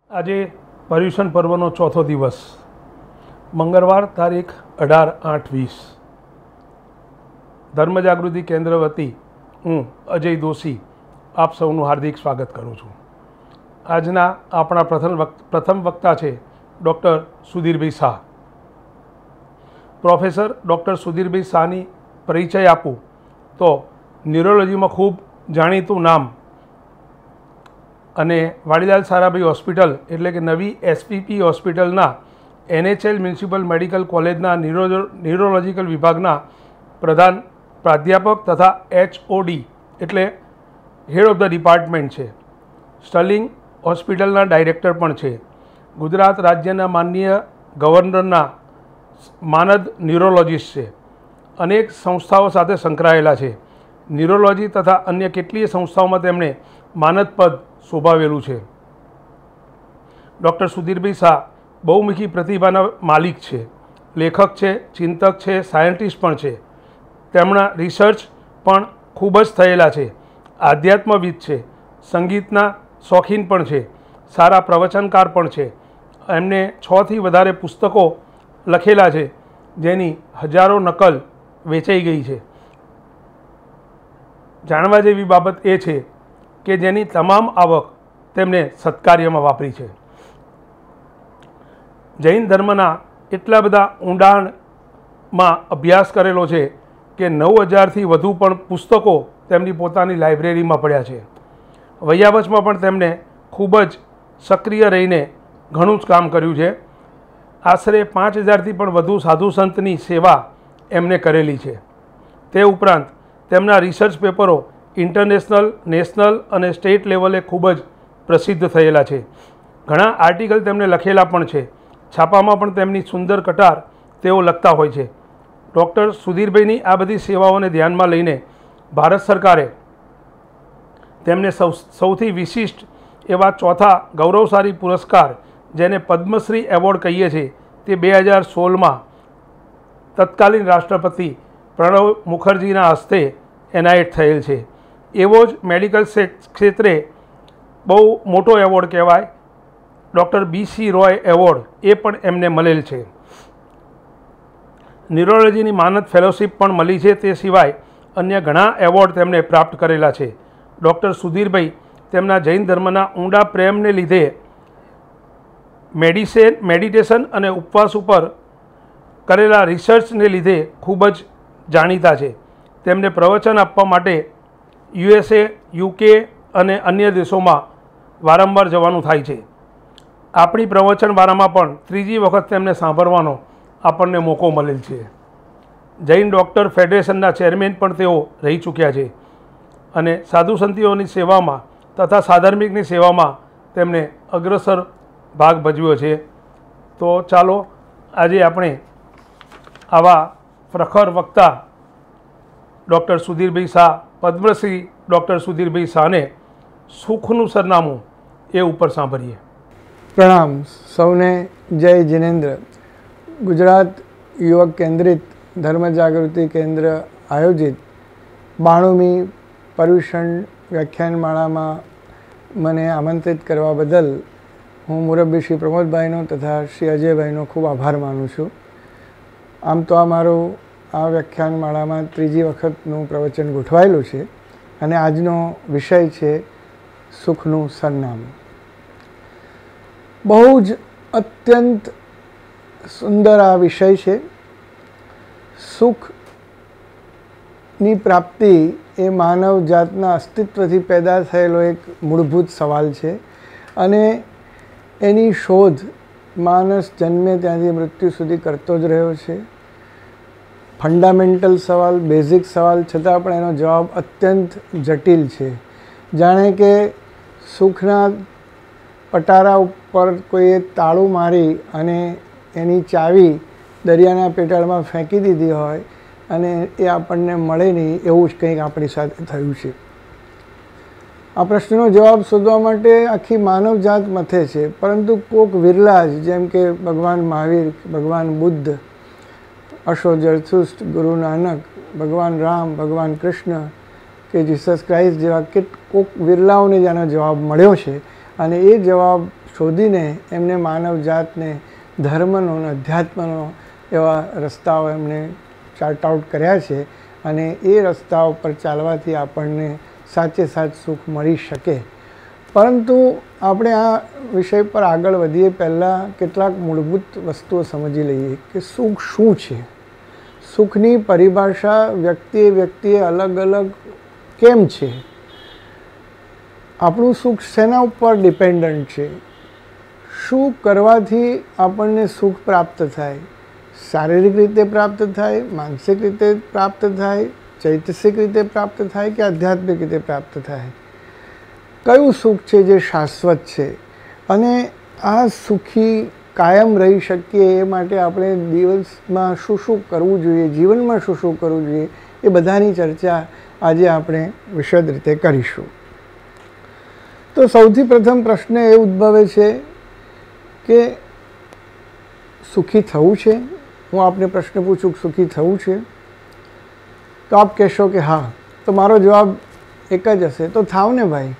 આજે પર્યુષણ પર્વનો ચોથો દિવસ, મંગળવાર, તારીખ 18/8/20. ધર્મ જાગૃતિ કેન્દ્ર વતી હું અજય દોશી આપ સૌનું હાર્દિક સ્વાગત કરું છું. આજના આપણા પ્રથમ વક્તા છે doctor Sudhirbhai Shah. Professor doctor Sudhirbhai શાહની પરિચય આપું તો ન્યુરોલોજીમાં ખૂબ જાણીતું નામ અને વાડીલાલ સારાભાઈ હોસ્પિટલ એટલે કે નવી એસપીપી હોસ્પિટલના NHL મ્યુનિસિપલ મેડિકલ કોલેજના ન્યુરોલોજીકલ વિભાગના પ્રધાન પ્રાધ્યાપક તથા HOD એટલે હેડ ઓફ ધ ડિપાર્ટમેન્ટ છે. સ્ટર્લિંગ હોસ્પિટલના ડાયરેક્ટર પણ છે. ગુજરાત રાજ્યના માનનીય ગવર્નરના માનદ ન્યુરોલોજીસ્ટ છે. અનેક સંસ્થાઓ સાથે સંકળાયેલા છે. ન્યુરોલોજી તથા અન્ય કેટલીય સંસ્થાઓમાં તેમણે માનદ પદ શોભાવેલું છે. ડૉક્ટર સુધીરભાઈ શાહ બહુમુખી પ્રતિભાના માલિક છે, લેખક છે, ચિંતક છે, સાયન્ટિસ્ટ પણ છે. તેમના રિસર્ચ પણ ખૂબ જ થયેલા છે. આધ્યાત્મવિદ છે, સંગીતના શોખીન પણ છે, સારા પ્રવચનકાર પણ છે. એમને 6થી વધારે પુસ્તકો લખેલા છે, જેની હજારો નકલ વેચાઈ ગઈ છે. જાણવા જેવી બાબત એ છે કે જેની તમામ આવક તેમણે સત્કાર્યમાં વાપરી છે. જૈન ધર્મના એટલા બધા ઊંડાણમાં અભ્યાસ કરેલો છે કે 9000થી વધુ પણ પુસ્તકો તેમની પોતાની લાઇબ્રેરીમાં પડ્યા છે. વૈયાવચમાં પણ તેમણે ખૂબ જ સક્રિય રહીને ઘણું જ કામ કર્યું છે. આશરે 5000થી પણ વધુ સાધુ સંતની સેવા એમણે કરેલી છે. તે ઉપરાંત તેમના રિસર્ચ પેપરો ઇન્ટરનેશનલ, નેશનલ અને સ્ટેટ લેવલે ખૂબ જ પ્રસિદ્ધ થયેલા છે. ઘણા આર્ટિકલ તેમણે લખેલા પણ છે. છાપામાં પણ તેમની સુંદર કટાર તેઓ લખતા હોય છે. ડૉક્ટર સુધીરભાઈની આ બધી સેવાઓને ધ્યાનમાં લઈને ભારત સરકારે તેમને સૌથી વિશિષ્ટ એવા ચોથા ગૌરવશાળી પુરસ્કાર, જેને પદ્મશ્રી એવોર્ડ કહીએ છીએ, તે 2016માં તત્કાલીન રાષ્ટ્રપતિ પ્રણવ મુખર્જીના હસ્તે એનાયત થયેલ છે. એવો જ મેડિકલ ક્ષેત્રે બહુ મોટો એવોર્ડ કહેવાય, ડૉક્ટર BC રોય એવોર્ડ, એ પણ એમને મળેલ છે. ન્યુરોલોજીની માનદ ફેલોશિપ પણ મળી છે. તે સિવાય અન્ય ઘણા એવોર્ડ તેમણે પ્રાપ્ત કરેલા છે. ડૉક્ટર સુધીરભાઈ તેમના જૈન ધર્મના ઊંડા પ્રેમને લીધે મેડિટેશન અને ઉપવાસ ઉપર કરેલા રિસર્ચને લીધે ખૂબ જ જાણીતા છે. તેમને પ્રવચન આપવા માટે USA, UK અને અન્ય દેશોમાં વારંવાર જવાનું થાય છે. આપણી પ્રવચનવાળામાં પણ ત્રીજી વખત તેમને સાંભળવાનો આપણને મોકો મળેલ છે. જૈન ડૉક્ટર ફેડરેશનના ચેરમેન પણ તેઓ રહી ચૂક્યા છે અને સાધુ સંતીઓની સેવામાં તથા સાધર્મિકની સેવામાં તેમણે અગ્રસર ભાગ ભજવ્યો છે. તો ચાલો આજે આપણે આવા પ્રખર વક્તા ડૉક્ટર સુધીરભાઈ શાહ, પદ્મશ્રી ડૉક્ટર સુધીરભાઈ શાહને સુખનું સરનામું એ ઉપર સાંભળીએ. પ્રણામ સૌને. જય જિનેન્દ્ર. ગુજરાત યુવક કેન્દ્રિત ધર્મ જાગૃતિ કેન્દ્ર આયોજિત 92મી પર્યુષણ વ્યાખ્યાનમાળામાં મને આમંત્રિત કરવા બદલ હું મુરબ્બી શ્રી પ્રમોદભાઈનો તથા શ્રી અજયભાઈનો ખૂબ આભાર માનું છું. આમ તો આ મારું આ વ્યાખ્યાનમાળામાં ત્રીજી વખતનું પ્રવચન ગોઠવાયેલું છે અને આજનો વિષય છે સુખનું સરનામું. બહુ જ અત્યંત સુંદર આ વિષય છે. સુખની પ્રાપ્તિ એ માનવ જાતના અસ્તિત્વથી પેદા થયેલો એક મૂળભૂત સવાલ છે અને એની શોધ માણસ જન્મે ત્યાંથી મૃત્યુ સુધી કરતો જ રહ્યો છે. ફંડામેન્ટલ સવાલ, બેઝિક સવાલ, છતાં પણ એનો જવાબ અત્યંત જટિલ છે. જાણે કે સુખના પટારા ઉપર કોઈએ તાળું મારી અને એની ચાવી દરિયાના પેટાળમાં ફેંકી દીધી હોય અને એ આપણને મળે નહીં, એવું જ કંઈક આપણી સાથે થયું છે. આ પ્રશ્નનો જવાબ શોધવા માટે આખી માનવજાત મથે છે, પરંતુ કોક વિરલા જ, જેમ કે ભગવાન મહાવીર, ભગવાન બુદ્ધ, અશો જરથુસ્ટ, ગુરુ નાનક, ભગવાન રામ, ભગવાન કૃષ્ણ કે જીસસ ક્રાઇસ્ટ જેવા કોક વિરલાઓને જ આનો જવાબ મળ્યો છે અને એ જવાબ શોધીને એમને માનવ જાતને ધર્મનો અને અધ્યાત્મનો એવા રસ્તાઓ એમને ચાર્ટ આઉટ કર્યા છે અને એ રસ્તાઓ પર ચાલવાથી આપણને સાચે સાચ સુખ મળી શકે. પરંતુ આપણે આ વિષય પર આગળ વધીએ પહેલાં કેટલાક મૂળભૂત વસ્તુઓ સમજી લઈએ કે સુખ શું છે. સુખની પરિભાષા વ્યક્તિએ અલગ અલગ કેમ છે? આપણું સુખ શેના ઉપર ડિપેન્ડન્ટ છે? શું કરવાથી આપણને સુખ પ્રાપ્ત થાય? શારીરિક રીતે પ્રાપ્ત થાય, માનસિક રીતે પ્રાપ્ત થાય, ચૈતસિક રીતે પ્રાપ્ત થાય કે આધ્યાત્મિક રીતે પ્રાપ્ત થાય? કયું સુખ છે જે શાશ્વત છે? અને આ સુખી કાયમ રહી શકીએ એ માટે આપણે દિવસમાં શું શું કરવું જોઈએ, જીવનમાં શું શું કરવું જોઈએ, એ બધાની ચર્ચા આજે આપણે વિશદ રીતે કરીશું. તો સૌથી પ્રથમ પ્રશ્ન એ ઉદ્ભવે છે કે સુખી થવું છે? હું આપને પ્રશ્ન પૂછું કે સુખી થવું છે? તો આપ કહેશો કે હા. તો મારો જવાબ એક જ હશે, તો થાવ ને ભાઈ.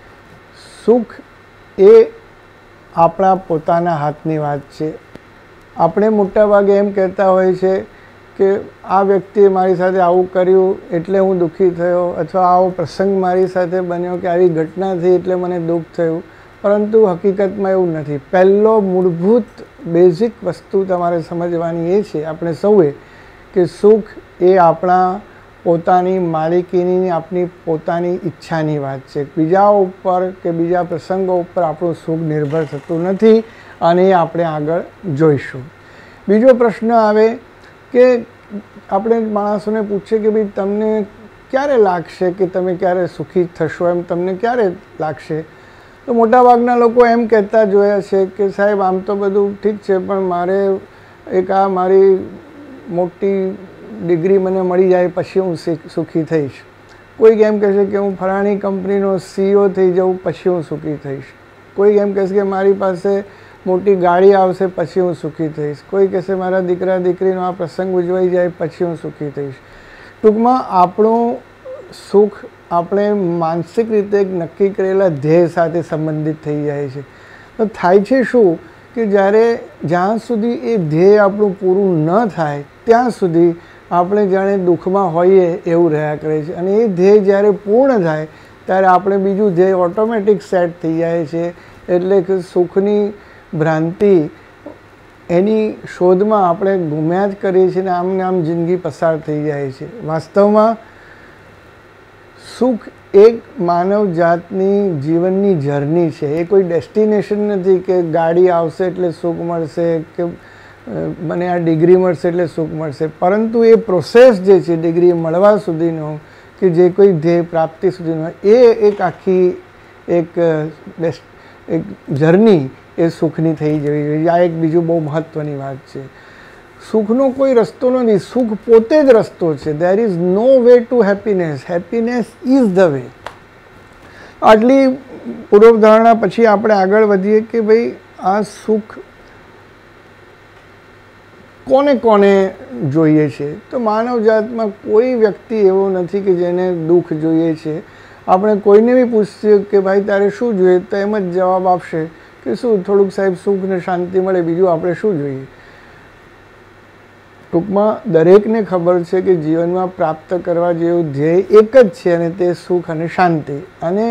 સુખ એ આપણા પોતાના હાથની વાત છે. આપણે મોટાભાગે એમ કહેતા હોય છે કે આ વ્યક્તિએ મારી સાથે આવું કર્યું એટલે હું દુઃખી થયો, અથવા આવો પ્રસંગ મારી સાથે બન્યો કે આવી ઘટના થઈ એટલે મને દુઃખ થયું. પરંતુ હકીકતમાં એવું નથી. પહેલો મૂળભૂત બેઝિક વસ્તુ તમારે સમજવાની એ છે આપણે સૌએ કે સુખ એ આપણા પોતાની માલિકીની, આપણી પોતાની ઈચ્છાની વાત છે. બીજા ઉપર કે બીજા પ્રસંગો ઉપર આપણું સુખ નિર્ભર થતું નથી અને એ આપણે આગળ જોઈશું. બીજો પ્રશ્ન આવે કે આપણે માણસોને પૂછીએ કે ભાઈ તમને ક્યારે લાગશે કે તમે ક્યારે સુખી થશો, એમ તમને ક્યારે લાગશે? તો મોટાભાગના લોકો એમ કહેતા જોયા છે કે સાહેબ આમ તો બધું ઠીક છે પણ મારે એક આ મારી મોટી ડિગ્રી મને મળી જાય પછી હું સુખી થઈશ. કોઈક એમ કહેશે કે હું ફલાણી કંપનીનો CEO થઈ જાઉં પછી હું સુખી થઈશ. કોઈક એમ કહેશે કે મારી પાસે મોટી ગાડી આવશે પછી હું સુખી થઈશ. કોઈ કહેશે મારા દીકરા દીકરીનો આ પ્રસંગ ઉજવાઈ જાય પછી હું સુખી થઈશ. ટૂંકમાં આપણું સુખ આપણે માનસિક રીતે એક નક્કી કરેલા ધ્યેય સાથે સંબંધિત થઈ જાય છે. તો થાય છે શું કે જ્યાં સુધી એ ધ્યેય આપણું પૂરું ન થાય ત્યાં સુધી આપણે જાણે દુઃખમાં હોઈએ એવું રહ્યા કરે છે. અને એ ધ્યેય જ્યારે પૂર્ણ થાય ત્યારે આપણે બીજું ધ્યેય ઓટોમેટિક સેટ થઈ જાય છે. એટલે કે સુખની ભ્રાંતિ એની શોધમાં આપણે ગુમ્યા જ કરીએ છીએ અને આમને આમ જિંદગી પસાર થઈ જાય છે. વાસ્તવમાં સુખ એક માનવ જાતની જીવનની જર્ની છે. એ કોઈ ડેસ્ટિનેશન નથી કે ગાડી આવશે એટલે સુખ મળશે કે મને આ ડિગ્રી મળશે એટલે સુખ મળશે. પરંતુ એ પ્રોસેસ જે છે ડિગ્રી મળવા સુધીનો કે જે કોઈ ધ્યેય પ્રાપ્તિ સુધીનો એ એક આખી એક જર્ની એ સુખની થઈ જવી જોઈએ. આ એક બીજું બહુ મહત્ત્વની વાત છે. સુખનો કોઈ રસ્તો નથી, સુખ પોતે જ રસ્તો છે. There is no way to happiness. Happiness is the way. આટલી પૂર્વધારણા પછી આપણે આગળ વધીએ કે ભાઈ આ સુખ કોને કોને જોઈએ છે? તો માનવ જાતમાં કોઈ વ્યક્તિ એવો નથી કે જેને દુઃખ જોઈએ છે. આપણે કોઈને બી પૂછીએ કે ભાઈ તારે શું જોઈએ તો એમ જ જવાબ આપશે કે શું થોડુંક સાહેબ સુખ ને શાંતિ મળે, બીજું આપણે શું જોઈએ. ટૂંકમાં દરેકને ખબર છે કે જીવનમાં પ્રાપ્ત કરવા જેવું ધ્યેય એક જ છે અને તે સુખ અને શાંતિ. અને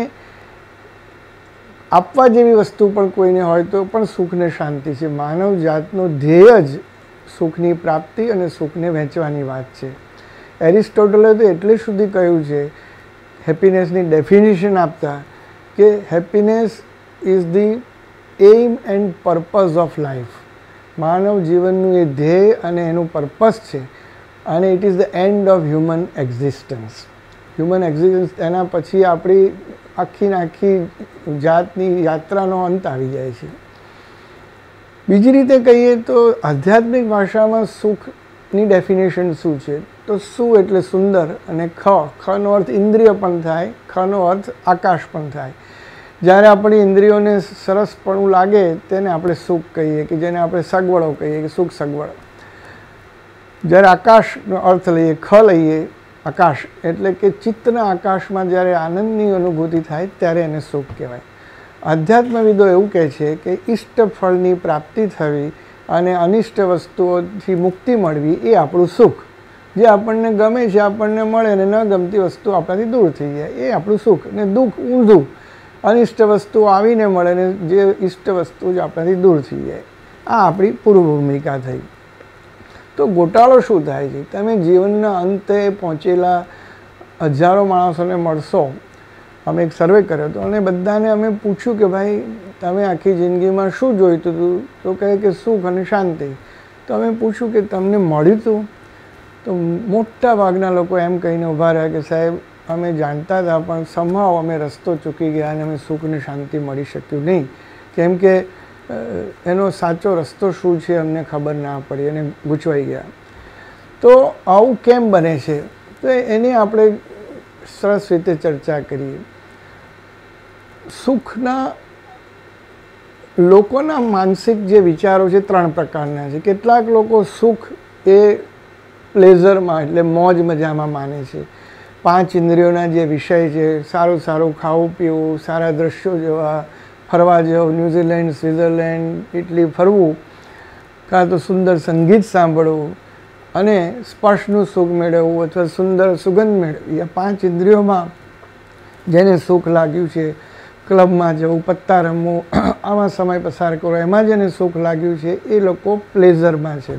આપવા જેવી વસ્તુ પણ કોઈને હોય તો પણ સુખ ને શાંતિ છે. માનવ જાતનો ધ્યેય જ સુખની પ્રાપ્તિ અને સુખને વહેંચવાની વાત છે. એરિસ્ટોટલે તો એટલે સુધી કહ્યું છે હેપીનેસની ડેફિનેશન આપતા કે happiness is the aim and purpose of life. માનવ જીવનનું એ ધ્યેય અને એનું પર્પસ છે અને it is the end of human existence. Human existence એના પછી આપણી આખી જાતની યાત્રાનો અંત આવી જાય છે. બીજી રીતે કહીએ તો આધ્યાત્મિક ભાષામાં સુખની ડેફિનેશન શું છે? તો સુ એટલે સુંદર અને ખનો અર્થ ઇન્દ્રિય પણ થાય, ખનો અર્થ આકાશ પણ થાય. જ્યારે આપણી ઇન્દ્રિયોને સરસપણું લાગે તેને આપણે સુખ કહીએ કે જેને આપણે સગવડો કહીએ કે સુખ સગવડ. જ્યારે આકાશનો અર્થ લઈએ, ખ લઈએ આકાશ એટલે કે ચિત્તના આકાશમાં જ્યારે આનંદની અનુભૂતિ થાય ત્યારે એને સુખ કહેવાય. આધ્યાત્મવિદો એવું કહે છે કે ઈષ્ટ ફળની પ્રાપ્તિ થવી અને અનિષ્ટ વસ્તુઓથી મુક્તિ મળવી એ આપણું સુખ. જે આપણને ગમે છે આપણને મળે અને ન ગમતી વસ્તુ આપણાથી દૂર થઈ જાય એ આપણું સુખ. ને દુઃખ ઊંધું, અનિષ્ટ વસ્તુઓ આવીને મળે ને જે ઈષ્ટ વસ્તુ જ આપણાથી દૂર થઈ જાય. આ આપણી પૂર્વ ભૂમિકા થઈ. તો ગોટાળો શું થાય છે? તમે જીવનના અંતે પહોંચેલા હજારો માણસોને મળશો. અમે એક સર્વે કર્યો હતો અને બધાને અમે પૂછ્યું કે ભાઈ તમે આખી જિંદગીમાં શું જોઈતું હતું? તો કહે કે સુખ અને શાંતિ. તો અમે પૂછ્યું કે તમને મળ્યું હતું? તો મોટા ભાગના લોકો એમ કહીને ઊભા રહ્યા કે સાહેબ અમે જાણતા હતા પણ somehow અમે રસ્તો ચૂકી ગયા અને અમે સુખ અને શાંતિ મળી શક્યું નહીં, કેમ કે એનો સાચો રસ્તો શું છે અમને ખબર ના પડી અને ગૂંચવાઈ ગયા. તો આવું કેમ બને છે? તો એની આપણે સરસ રીતે ચર્ચા કરીએ. સુખના લોકોના માનસિક જે વિચારો છે 3 પ્રકારના છે. કેટલાક લોકો સુખ એ પ્લેઝરમાં એટલે મોજ મજામાં માને છે. 5 ઇન્દ્રિયોના જે વિષય છે, સારું સારું ખાવું પીવું, સારા દ્રશ્યો જોવા, ફરવા જવું, ન્યૂઝીલેન્ડ, સ્વિટ્ઝરલેન્ડ, ઇટલી ફરવું, કાં તો સુંદર સંગીત સાંભળવું અને સ્પર્શનું સુખ મેળવવું અથવા સુંદર સુગંધ મેળવવી. આ 5 ઇન્દ્રિયોમાં જેને સુખ લાગ્યું છે, ક્લબમાં જવું, પત્તા રમવું, આમાં સમય પસાર કરવો, એમાં જેને સુખ લાગ્યું છે એ લોકો પ્લેઝરમાં છે.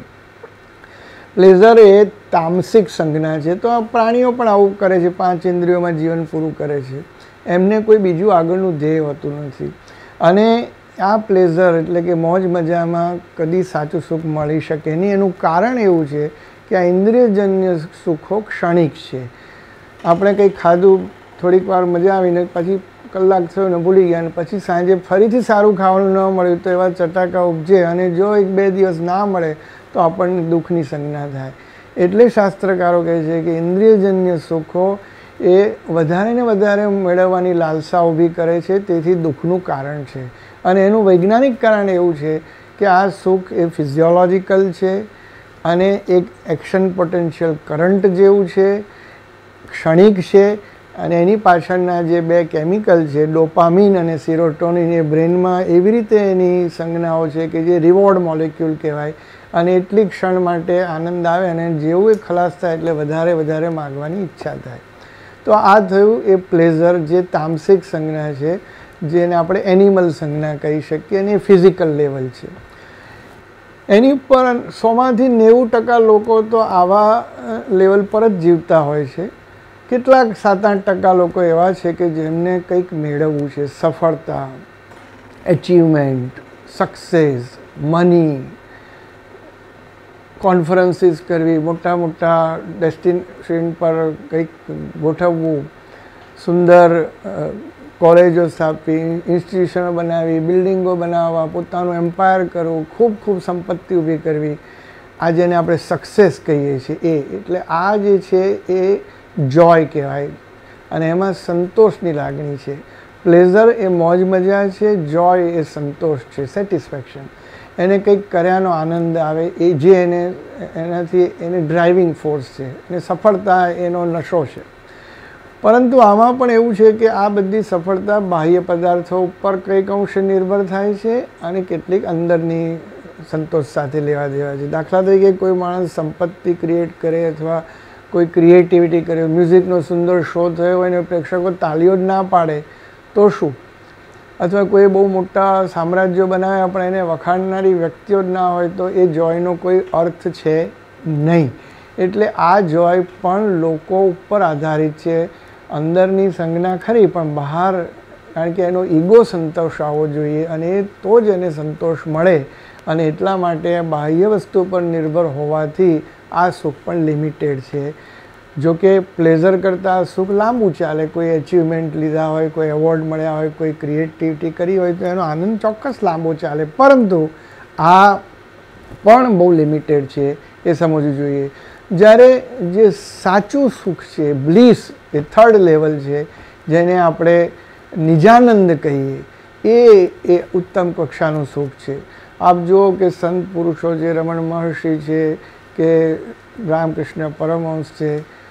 પ્લેઝર એ તામસિક સંજ્ઞા છે. તો આ પ્રાણીઓ પણ આવું કરે છે, 5 ઇન્દ્રિયોમાં જીવન પૂરું કરે છે. એમને કોઈ બીજું આગળનું ધ્યેય હોતું નથી. અને આ પ્લેઝર એટલે કે મોજ મજામાં કદી સાચું સુખ મળી શકે નહીં. એનું કારણ એવું છે કે આ ઇન્દ્રિયજન્ય સુખો ક્ષણિક છે. આપણે કંઈક ખાધું, થોડીક વાર મજા આવીને પછી કલાક થયો ને ભૂલી ગયા, અને પછી સાંજે ફરીથી સારું ખાવાનું ન મળ્યું તો એવા ચટાકા ઉપજે, અને જો 1-2 દિવસ ના મળે તો આપણને દુઃખની સંજ્ઞા થાય. એટલે શાસ્ત્રકારો કહે છે કે ઇન્દ્રિયજન્ય સુખો એ વધારે ને વધારે મેળવવાની લાલસા ઊભી કરે છે, તેથી દુઃખનું કારણ છે. અને એનું વૈજ્ઞાનિક કારણ એવું છે કે આ સુખ એ ફિઝિયોલોજિકલ છે અને એક એક્શન પોટેન્શિયલ કરંટ જેવું છે, ક્ષણિક છે. અને એની પાછળના જે 2 કેમિકલ છે, ડોપામિન અને સિરોટોનિન, એ બ્રેનમાં એવી રીતે એની સંજ્ઞાઓ છે કે જે રિવોર્ડ મોલેક્યુલ કહેવાય. અને એટલી ક્ષણ માટે આનંદ આવે અને જેવું એ ખલાસ થાય એટલે વધારે વધારે માગવાની ઈચ્છા થાય. તો આ થયું એ પ્લેઝર જે તામસિક સંજ્ઞા છે, જેને આપણે એનિમલ સંજ્ઞા કહી શકીએ, અને એ ફિઝિકલ લેવલ છે. એની પર 100માંથી 90% લોકો તો આવા લેવલ પર જ જીવતા હોય છે. કેટલાક 7-8% લોકો એવા છે કે જેમને કંઈક મેળવવું છે, સફળતા, એચિવમેન્ટ, સક્સેસ, મની, કોન્ફરન્સીસ કરવી, મોટા મોટા ડેસ્ટિનેશન પર કંઈક ગોઠવવું, સુંદર કોલેજો સ્થાપવી, ઇન્સ્ટિટ્યુશનો બનાવી, બિલ્ડિંગો બનાવવા, પોતાનું એમ્પાયર કરવું, ખૂબ ખૂબ સંપત્તિ ઊભી કરવી, આ જેને આપણે સક્સેસ કહીએ છીએ એ. એટલે આ જે છે એ જોય કહેવાય અને એમાં સંતોષની લાગણી છે. પ્લેઝર એ મોજ મજા છે, જોય એ સંતોષ છે, સેટિસ્ફેક્શન. એને કંઈક કર્યાનો આનંદ આવે એ જે એનાથી એને ડ્રાઇવિંગ ફોર્સ છે, અને સફળતા એનો નશો છે. પરંતુ આમાં પણ એવું છે કે આ બધી સફળતા બાહ્ય પદાર્થો ઉપર કંઈક અંશે નિર્ભર થાય છે અને કેટલીક અંદરની સંતોષ સાથે લેવા દેવા છે. દાખલા તરીકે કોઈ માણસ સંપત્તિ ક્રિએટ કરે અથવા કોઈ ક્રિએટિવિટી કરે, મ્યુઝિકનો સુંદર શો થયો હોય અને પ્રેક્ષકો તાળીઓ જ ના પાડે તો શું? અથવા કોઈ બહુ મોટા સામ્રાજ્યો બનાવ્યા પણ એને વખાણનારી વ્યક્તિઓ જ ના હોય તો એ જોયનો કોઈ અર્થ છે નહીં. એટલે આ જોય પણ લોકો ઉપર આધારિત છે. અંદરની સંજ્ઞા ખરી પણ બહાર, કારણ કે એનો ઈગો સંતોષાવો જોઈએ અને એ તો જ એને સંતોષ મળે. અને એટલા માટે બાહ્ય વસ્તુ પર નિર્ભર હોવાથી આ સુખ પણ લિમિટેડ છે. જો કે પ્લેઝર કરતાં સુખ લાંબુ ચાલે. કોઈ એચિવમેન્ટ લીધા હોય, કોઈ એવોર્ડ મળ્યા હોય, કોઈ ક્રિએટિવિટી કરી હોય તો એનો આનંદ ચોક્કસ લાંબો ચાલે. પરંતુ આ પણ બહુ લિમિટેડ છે, એ સમજવું જોઈએ. જ્યારે જે સાચું સુખ છે, બ્લીસ, એ 3rd લેવલ છે, જેને આપણે નિજાનંદ કહીએ, એ ઉત્તમ કક્ષાનું સુખ છે. આપ જુઓ કે સંત પુરુષો છે, રમણ મહર્ષિ છે કે રામકૃષ્ણ પરમહંસ છે,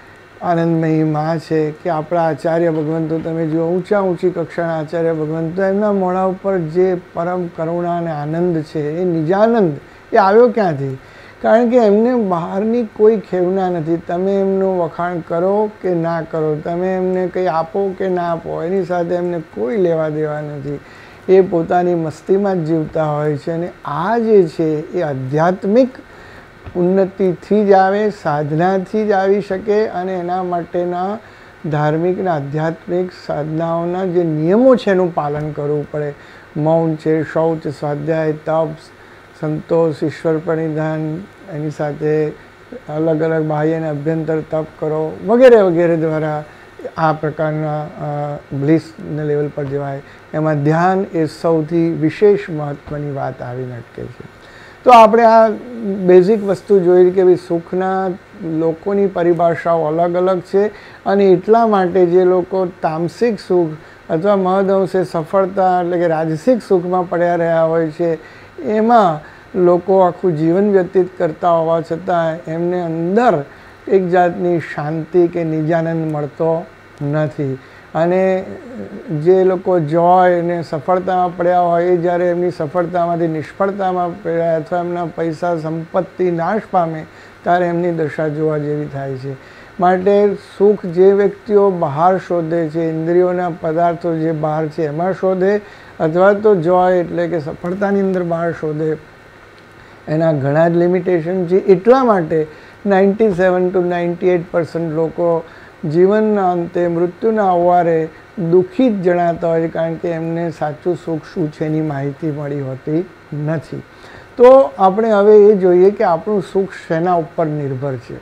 આનંદમયી માં છે કે આપણા આચાર્ય ભગવંતો તમે જુઓ, ઊંચી કક્ષાના આચાર્ય ભગવંતો, એમના મોઢા ઉપર જે પરમ કરુણા અને આનંદ છે, એ નિજાનંદ એ આવ્યો ક્યાંથી? કારણ કે એમને બહારની કોઈ ખેવના નથી. તમે એમનું વખાણ કરો કે ના કરો, તમે એમને કંઈ આપો કે ના આપો, એની સાથે એમને કોઈ લેવા દેવા નથી. એ પોતાની મસ્તીમાં જ જીવતા હોય છે. અને આ જે છે એ આધ્યાત્મિક ઉન્નતિથી જ આવે, સાધનાથી જ આવી શકે. અને એના માટેના ધાર્મિક અને આધ્યાત્મિક સાધનાઓના જે નિયમો છે એનું પાલન કરવું પડે. મૌન છે, શૌચ, સ્વાધ્યાય, તપ, સંતોષ, ઈશ્વર પરિધાન, એની સાથે અલગ અલગ બાહ્ય અને અભ્યંતર તપ કરો વગેરે વગેરે દ્વારા આ પ્રકારના બ્લિસના લેવલ પર જવાય. એમાં ધ્યાન એ સૌથી વિશેષ મહત્ત્વની વાત આવીને અટકે છે. તો આપણે આ બેઝિક વસ્તુ જોઈ કે ભાઈ સુખના લોકોની પરિભાષાઓ અલગ અલગ છે. અને એટલા માટે જે લોકો તામસિક સુખ અથવા મહદઅંશે સફળતા એટલે કે રાજસિક સુખમાં પડ્યા રહ્યા હોય છે, એમાં લોકો આખું જીવન વ્યતીત કરતા હોવા છતાં એમને અંદર એક જાતની શાંતિ કે નિજાનંદ મળતો નથી. અને જે લોકો જોય અને સફળતામાં પડ્યા હોય એ જ્યારે એમની સફળતામાંથી નિષ્ફળતામાં પડ્યા અથવા એમના પૈસા સંપત્તિ નાશ પામે ત્યારે એમની દશા જોવા જેવી થાય છે. માટે સુખ જે વ્યક્તિઓ બહાર શોધે છે, ઇન્દ્રિયોના પદાર્થો જે બહાર છે એમાં શોધે, અથવા તો જોય એટલે કે સફળતાની અંદર બહાર શોધે, એના ઘણા જ લિમિટેશન છે. એટલા માટે 97 to 98% લોકો જીવનના અંતે મૃત્યુના અવારે દુઃખી જ જણાતા હોય છે, કારણ કે એમને સાચું સુખ શું છે એની માહિતી મળી હોતી નથી. તો આપણે હવે એ જોઈએ કે આપણું સુખ શેના ઉપર નિર્ભર છે.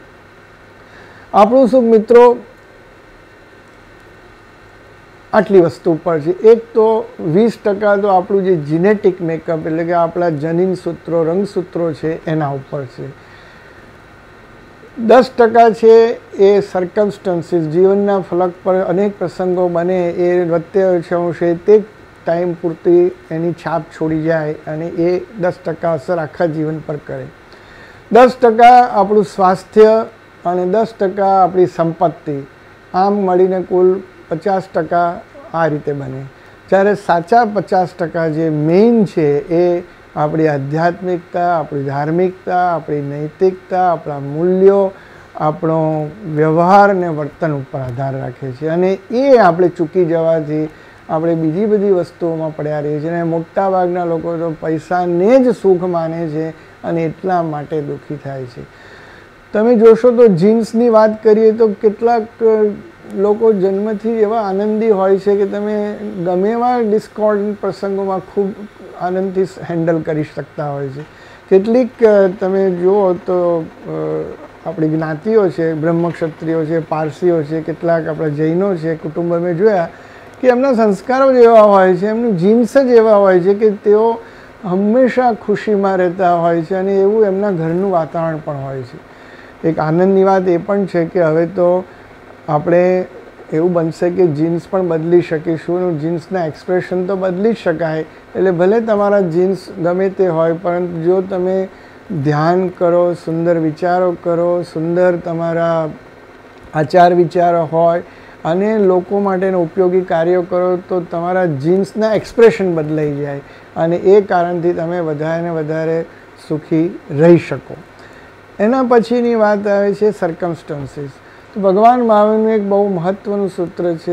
આપણું સુખ મિત્રો આટલી વસ્તુ ઉપર છે. એક તો 20% તો આપણું જે જીનેટિક મેકઅપ એટલે કે આપણા જનીન સૂત્રો, રંગસૂત્રો છે એના ઉપર છે. 10% છે એ સર્કમસ્ટન્સીસ, જીવનના ફલક પર અનેક પ્રસંગો બને, એ 70% તે ટાઈમ પૂરતી એની છાપ છોડી જાય અને એ 10% અસર આખા જીવન પર કરે. 10% આપણું સ્વાસ્થ્ય અને 10% આપણી સંપત્તિ, આમ મળીને કુલ 50% આ રીતે બને. જ્યારે સાચા 50% જે મેઇન છે એ આપણી આધ્યાત્મિકતા, આપણી ધાર્મિકતા, આપણી નૈતિકતા, આપણા મૂલ્યો, આપણો વ્યવહાર અને વર્તન ઉપર આધાર રાખે છે. અને એ આપણે ચૂકી જવાથી આપણે બીજી બધી વસ્તુઓમાં પડ્યા રહીએ છીએ. અને મોટાભાગના લોકો તો પૈસાને જ સુખ માને છે અને એટલા માટે દુઃખી થાય છે. તમે જોશો તો જીન્સની વાત કરીએ તો કેટલાક લોકો જન્મથી એવા આનંદી હોય છે કે તમે ગમે એવા ડિસ્કોર્ડ પ્રસંગોમાં ખૂબ આનંદથી હેન્ડલ કરી શકતા હોય છે. કેટલીક તમે જુઓ તો આપણી જ્ઞાતિઓ છે, બ્રહ્મક્ષત્રિયો છે, પારસીઓ છે, કેટલાક આપણા જૈનો છે, કુટુંબ મેં જોયા કે એમના સંસ્કારો જ એવા હોય છે, એમનું જીન્સ જ એવા હોય છે કે તેઓ હંમેશા ખુશીમાં રહેતા હોય છે અને એવું એમના ઘરનું વાતાવરણ પણ હોય છે. એક આનંદની વાત એ પણ છે કે હવે તો આપણે એવું બનશે કે જીન્સ પણ બદલી શકીશું. જીન્સના એક્સપ્રેશન તો બદલી જ શકાય. એટલે ભલે તમારા જીન્સ ગમે તે હોય, પરંતુ જો તમે ધ્યાન કરો, સુંદર વિચારો કરો, સુંદર તમારા આચાર વિચારો હોય અને લોકો માટેના ઉપયોગી કાર્યો કરો તો તમારા જીન્સના એક્સપ્રેશન બદલાઈ જાય અને એ કારણથી તમે વધારે ને વધારે સુખી રહી શકો. એના પછીની વાત આવે છે સર્કમસ્ટન્સીસ. તો ભગવાન મહાવીરનું એક બહુ મહત્ત્વનું સૂત્ર છે,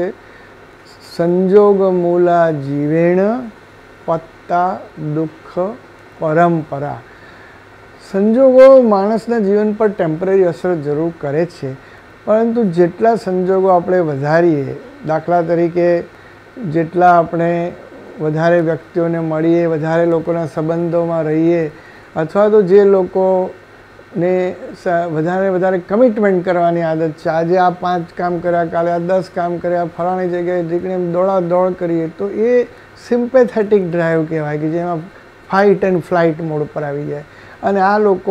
સંજોગ મૂલા જીવેણ પત્તા દુઃખ પરંપરા. સંજોગો માણસના જીવન પર ટેમ્પરરી અસર જરૂર કરે છે, પરંતુ જેટલા સંજોગો આપણે વધારીએ, દાખલા તરીકે જેટલા આપણે વધારે વ્યક્તિઓને મળીએ, વધારે લોકોના સંબંધોમાં રહીએ, અથવા તો જે લોકોને વધારે કમિટમેન્ટ કરવાની આદત છે, આજે આ 5 કામ કર્યા, કાલે આ 10 કામ કર્યા, ફલાણી જગ્યાએ દીકરીને દોડાદોડ કરીએ, તો એ સિમ્પેથેટિક ડ્રાઈવ કહેવાય કે જેમાં ફાઇટ એન્ડ ફ્લાઇટ મોડ પર આવી જાય. અને આ લોકો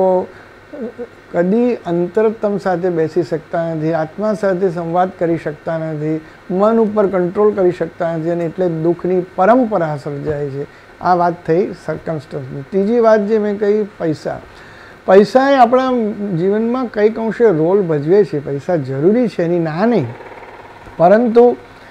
કદી અંતરતમ સાથે બેસી શકતા નથી, આત્મા સાથે સંવાદ કરી શકતા નથી, મન ઉપર કંટ્રોલ કરી શકતા નથી અને એટલે દુઃખની પરંપરા સર્જાય છે. આ વાત થઈ સર્કમસ્ટન્સની. ત્રીજી વાત જે મેં કહી, પૈસા. પૈસા એ આપણા જીવનમાં કંઈક અંશે રોલ ભજવે છે. પૈસા જરૂરી છે, એની ના નહીં, પરંતુ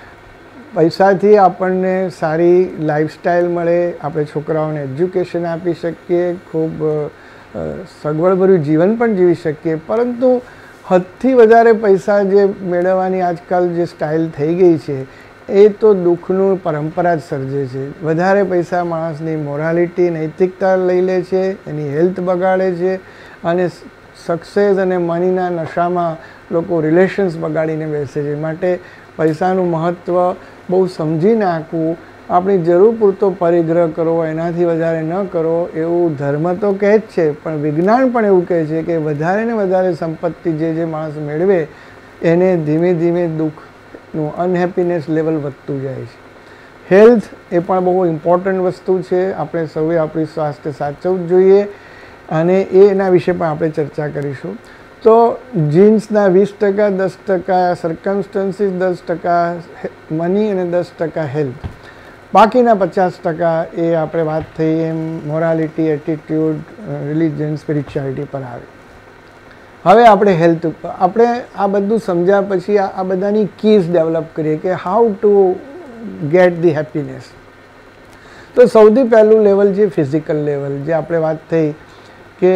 પૈસાથી આપણને સારી લાઈફસ્ટાઈલ મળે, આપણે છોકરાઓને એજ્યુકેશન આપી શકીએ, ખૂબ સગવડભર્યું જીવન પણ જીવી શકીએ. પરંતુ હદથી વધારે પૈસા જે મેળવવાની આજકાલ જે સ્ટાઇલ થઈ ગઈ છે એ તો દુઃખનું પરંપરા જ સર્જે છે. વધારે પૈસા માણસની મોરાલિટી, નૈતિકતા લઈ લે છે, એની હેલ્થ બગાડે છે, અને સક્સેસ અને મનીના નશામાં લોકો રિલેશન્સ બગાડીને બેસે છે. માટે પૈસાનું મહત્ત્વ બહુ સમજી નાખવું, આપણી જરૂર પૂરતો પરિગ્રહ કરો, એનાથી વધારે ન કરો એવું ધર્મ તો કહે જ છે, પણ વિજ્ઞાન પણ એવું કહે છે કે વધારે ને વધારે સંપત્તિ જે માણસ મેળવે એને ધીમે ધીમે દુઃખનું અનહેપીનેસ લેવલ વધતું જાય છે. હેલ્થ એ પણ બહુ ઇમ્પોર્ટન્ટ વસ્તુ છે. આપણે સૌએ આપણી સ્વાસ્થ્ય સાચવવું જોઈએ, અને એના વિશે પણ આપણે ચર્ચા કરીશું. તો જીન્સના 20%, 10% સર્કમસ્ટન્સીસ, 10% મની અને 10% હેલ્થ, બાકીના 50% એ આપણે વાત થઈ એમ મોરાલિટી, એટીટ્યૂડ, રિલિજન, સ્પિરિચ્યુઆલિટી પર આવે. હવે આપણે હેલ્થ ઉપર, આપણે આ બધું સમજ્યા પછી આ બધાની કીઝ ડેવલપ કરીએ કે how to get the happiness. તો સૌથી પહેલું લેવલ છે ફિઝિકલ લેવલ, જે આપણે વાત થઈ કે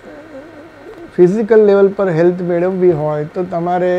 ફિઝિકલ લેવલ પર હેલ્થ મેળવવી હોય તો તમારે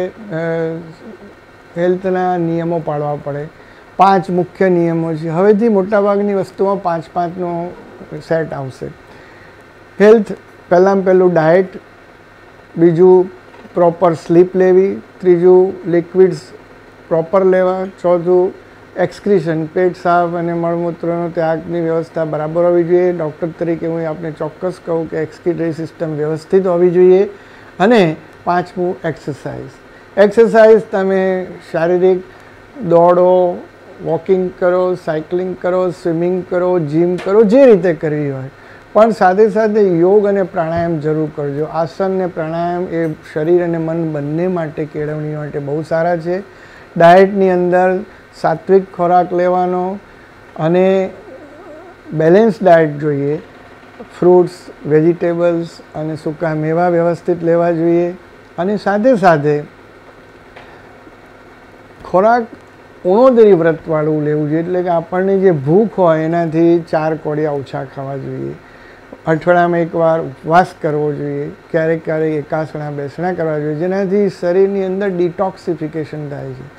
હેલ્થના નિયમો પાળવા પડે. 5 મુખ્ય નિયમો છે. હવેથી મોટાભાગની વસ્તુમાં 5-5નો સેટ આવશે. હેલ્થ, પહેલું ડાયટ, બીજું પ્રોપર સ્લીપ લેવી, ત્રીજું લિક્વિડ્સ પ્રોપર લેવા, ચોથું એક્સક્રીશન, પેટ સાફ અને મળમૂત્રનો ત્યાગની વ્યવસ્થા બરાબર હોવી જોઈએ. ડૉક્ટર તરીકે હું આપને ચોક્કસ કહું કે એક્સક્રીટરી સિસ્ટમ વ્યવસ્થિત હોવી જોઈએ. અને 5મું એક્સરસાઇઝ. એક્સરસાઇઝ તમે શારીરિક દોડો, વોકિંગ કરો, સાયકલિંગ કરો, સ્વિમિંગ કરો, જીમ કરો, જે રીતે કરવી હોય, પણ સાથે સાથે યોગ અને પ્રાણાયામ જરૂર કરજો. આસન અને પ્રાણાયામ એ શરીર અને મન બંને માટે, કેળવણી માટે બહુ સારા છે. ડાયટની અંદર સાત્વિક ખોરાક લેવાનો અને બેલેન્સ ડાયટ જોઈએ. ફ્રૂટ્સ, વેજીટેબલ્સ અને સૂકા મેવા વ્યવસ્થિત લેવા જોઈએ. અને સાથે સાથે ખોરાક ઉણોદરી વ્રતવાળું લેવું જોઈએ, એટલે કે આપણને જે ભૂખ હોય એનાથી 4 કોડિયા ઓછા ખાવા જોઈએ. અઠવાડિયામાં એકવાર ઉપવાસ કરવો જોઈએ. ક્યારેક ક્યારેક એકાસણા બેસણા કરવા જોઈએ, જેનાથી શરીરની અંદર ડિટોક્સિફિકેશન થાય છે.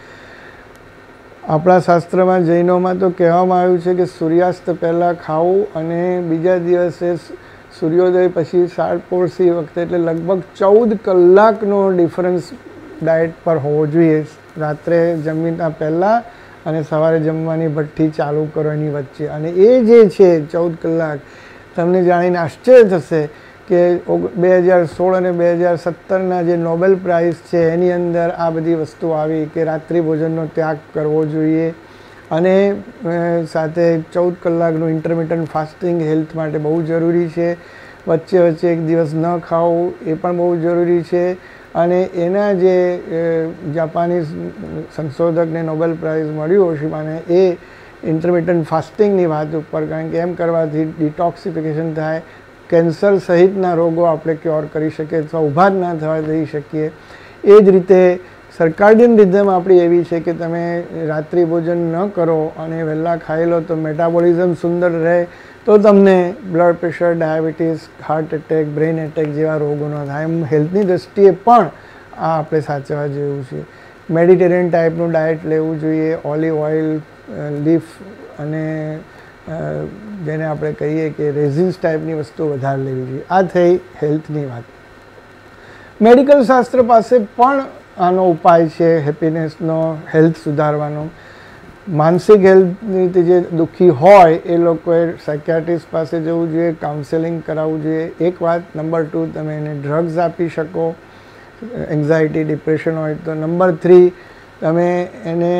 આપણા શાસ્ત્રમાં, જૈનોમાં તો કહેવામાં આવ્યું છે કે સૂર્યાસ્ત પહેલાં ખાવું અને બીજા દિવસે સૂર્યોદય પછી સાળપોરસી વખતે, એટલે લગભગ 14 કલાકનો ડિફરન્સ ડાયટ પર હોવો જોઈએ. રાત્રે જમીના પહેલાં અને સવારે જમવાની ભઠ્ઠી ચાલુ કરો એની વચ્ચે. અને એ જે છે 14 કલાક, તમને જાણીને આશ્ચર્ય થશે કે 2016 અને 2017ના જે નોબેલ પ્રાઇઝ છે એની અંદર આ બધી વસ્તુ આવી કે રાત્રિ ભોજનનો ત્યાગ કરવો જોઈએ. અને સાથે 14 કલાકનું ઇન્ટરમિટન્ટ ફાસ્ટિંગ હેલ્થ માટે બહુ જરૂરી છે. વચ્ચે વચ્ચે એક દિવસ ન ખાવું એ પણ બહુ જરૂરી છે. અને એના જે જાપાનીઝ સંશોધકને નોબેલ પ્રાઇઝ મળ્યું ઓશિમાને, એ ઇન્ટરમિટન્ટ ફાસ્ટિંગની વાત ઉપર, કારણ કે એમ કરવાથી ડિટોક્સિફિકેશન થાય, કેન્સર સહિતના રોગો આપણે ક્યોર કરી શકીએ અથવા ઊભા જ ના થવા દઈ શકીએ. એ જ રીતે સર્કાડિયન રિધમ આપણી એવી છે કે તમે રાત્રિ ભોજન ન કરો અને વહેલા ખાઈ લો તો મેટાબોલિઝમ સુંદર રહે, તો તમને blood pressure, diabetes, heart attack, brain attack જેવા રોગો ન થાય. એમ હેલ્થની દ્રષ્ટિએ પણ આ આપણે સાચવવા જેવું છે. મેડિટેરિયન ટાઈપનું ડાયટ લેવું જોઈએ. ઓલિવ ઓઇલ, લીફ અને જેને આપણે કહીએ કે રેઝિન્સ ટાઈપની વસ્તુઓ વધારે લેવી જોઈએ. આ થઈ હેલ્થની વાત. મેડિકલ શાસ્ત્ર પાસે પણ આનો ઉપાય છે હેપીનેસનો, હેલ્થ સુધારવાનો. માનસિક હેલ્થની રીતે જે દુઃખી હોય એ લોકોએ સાયકિયાટ્રિસ્ટ પાસે જવું જોઈએ, કાઉન્સેલિંગ કરાવવું જોઈએ. એક વાત. નંબર 2, તમે એને ડ્રગ્સ આપી શકો, એન્ઝાયટી, ડિપ્રેશન હોય તો. નંબર 3, તમે એને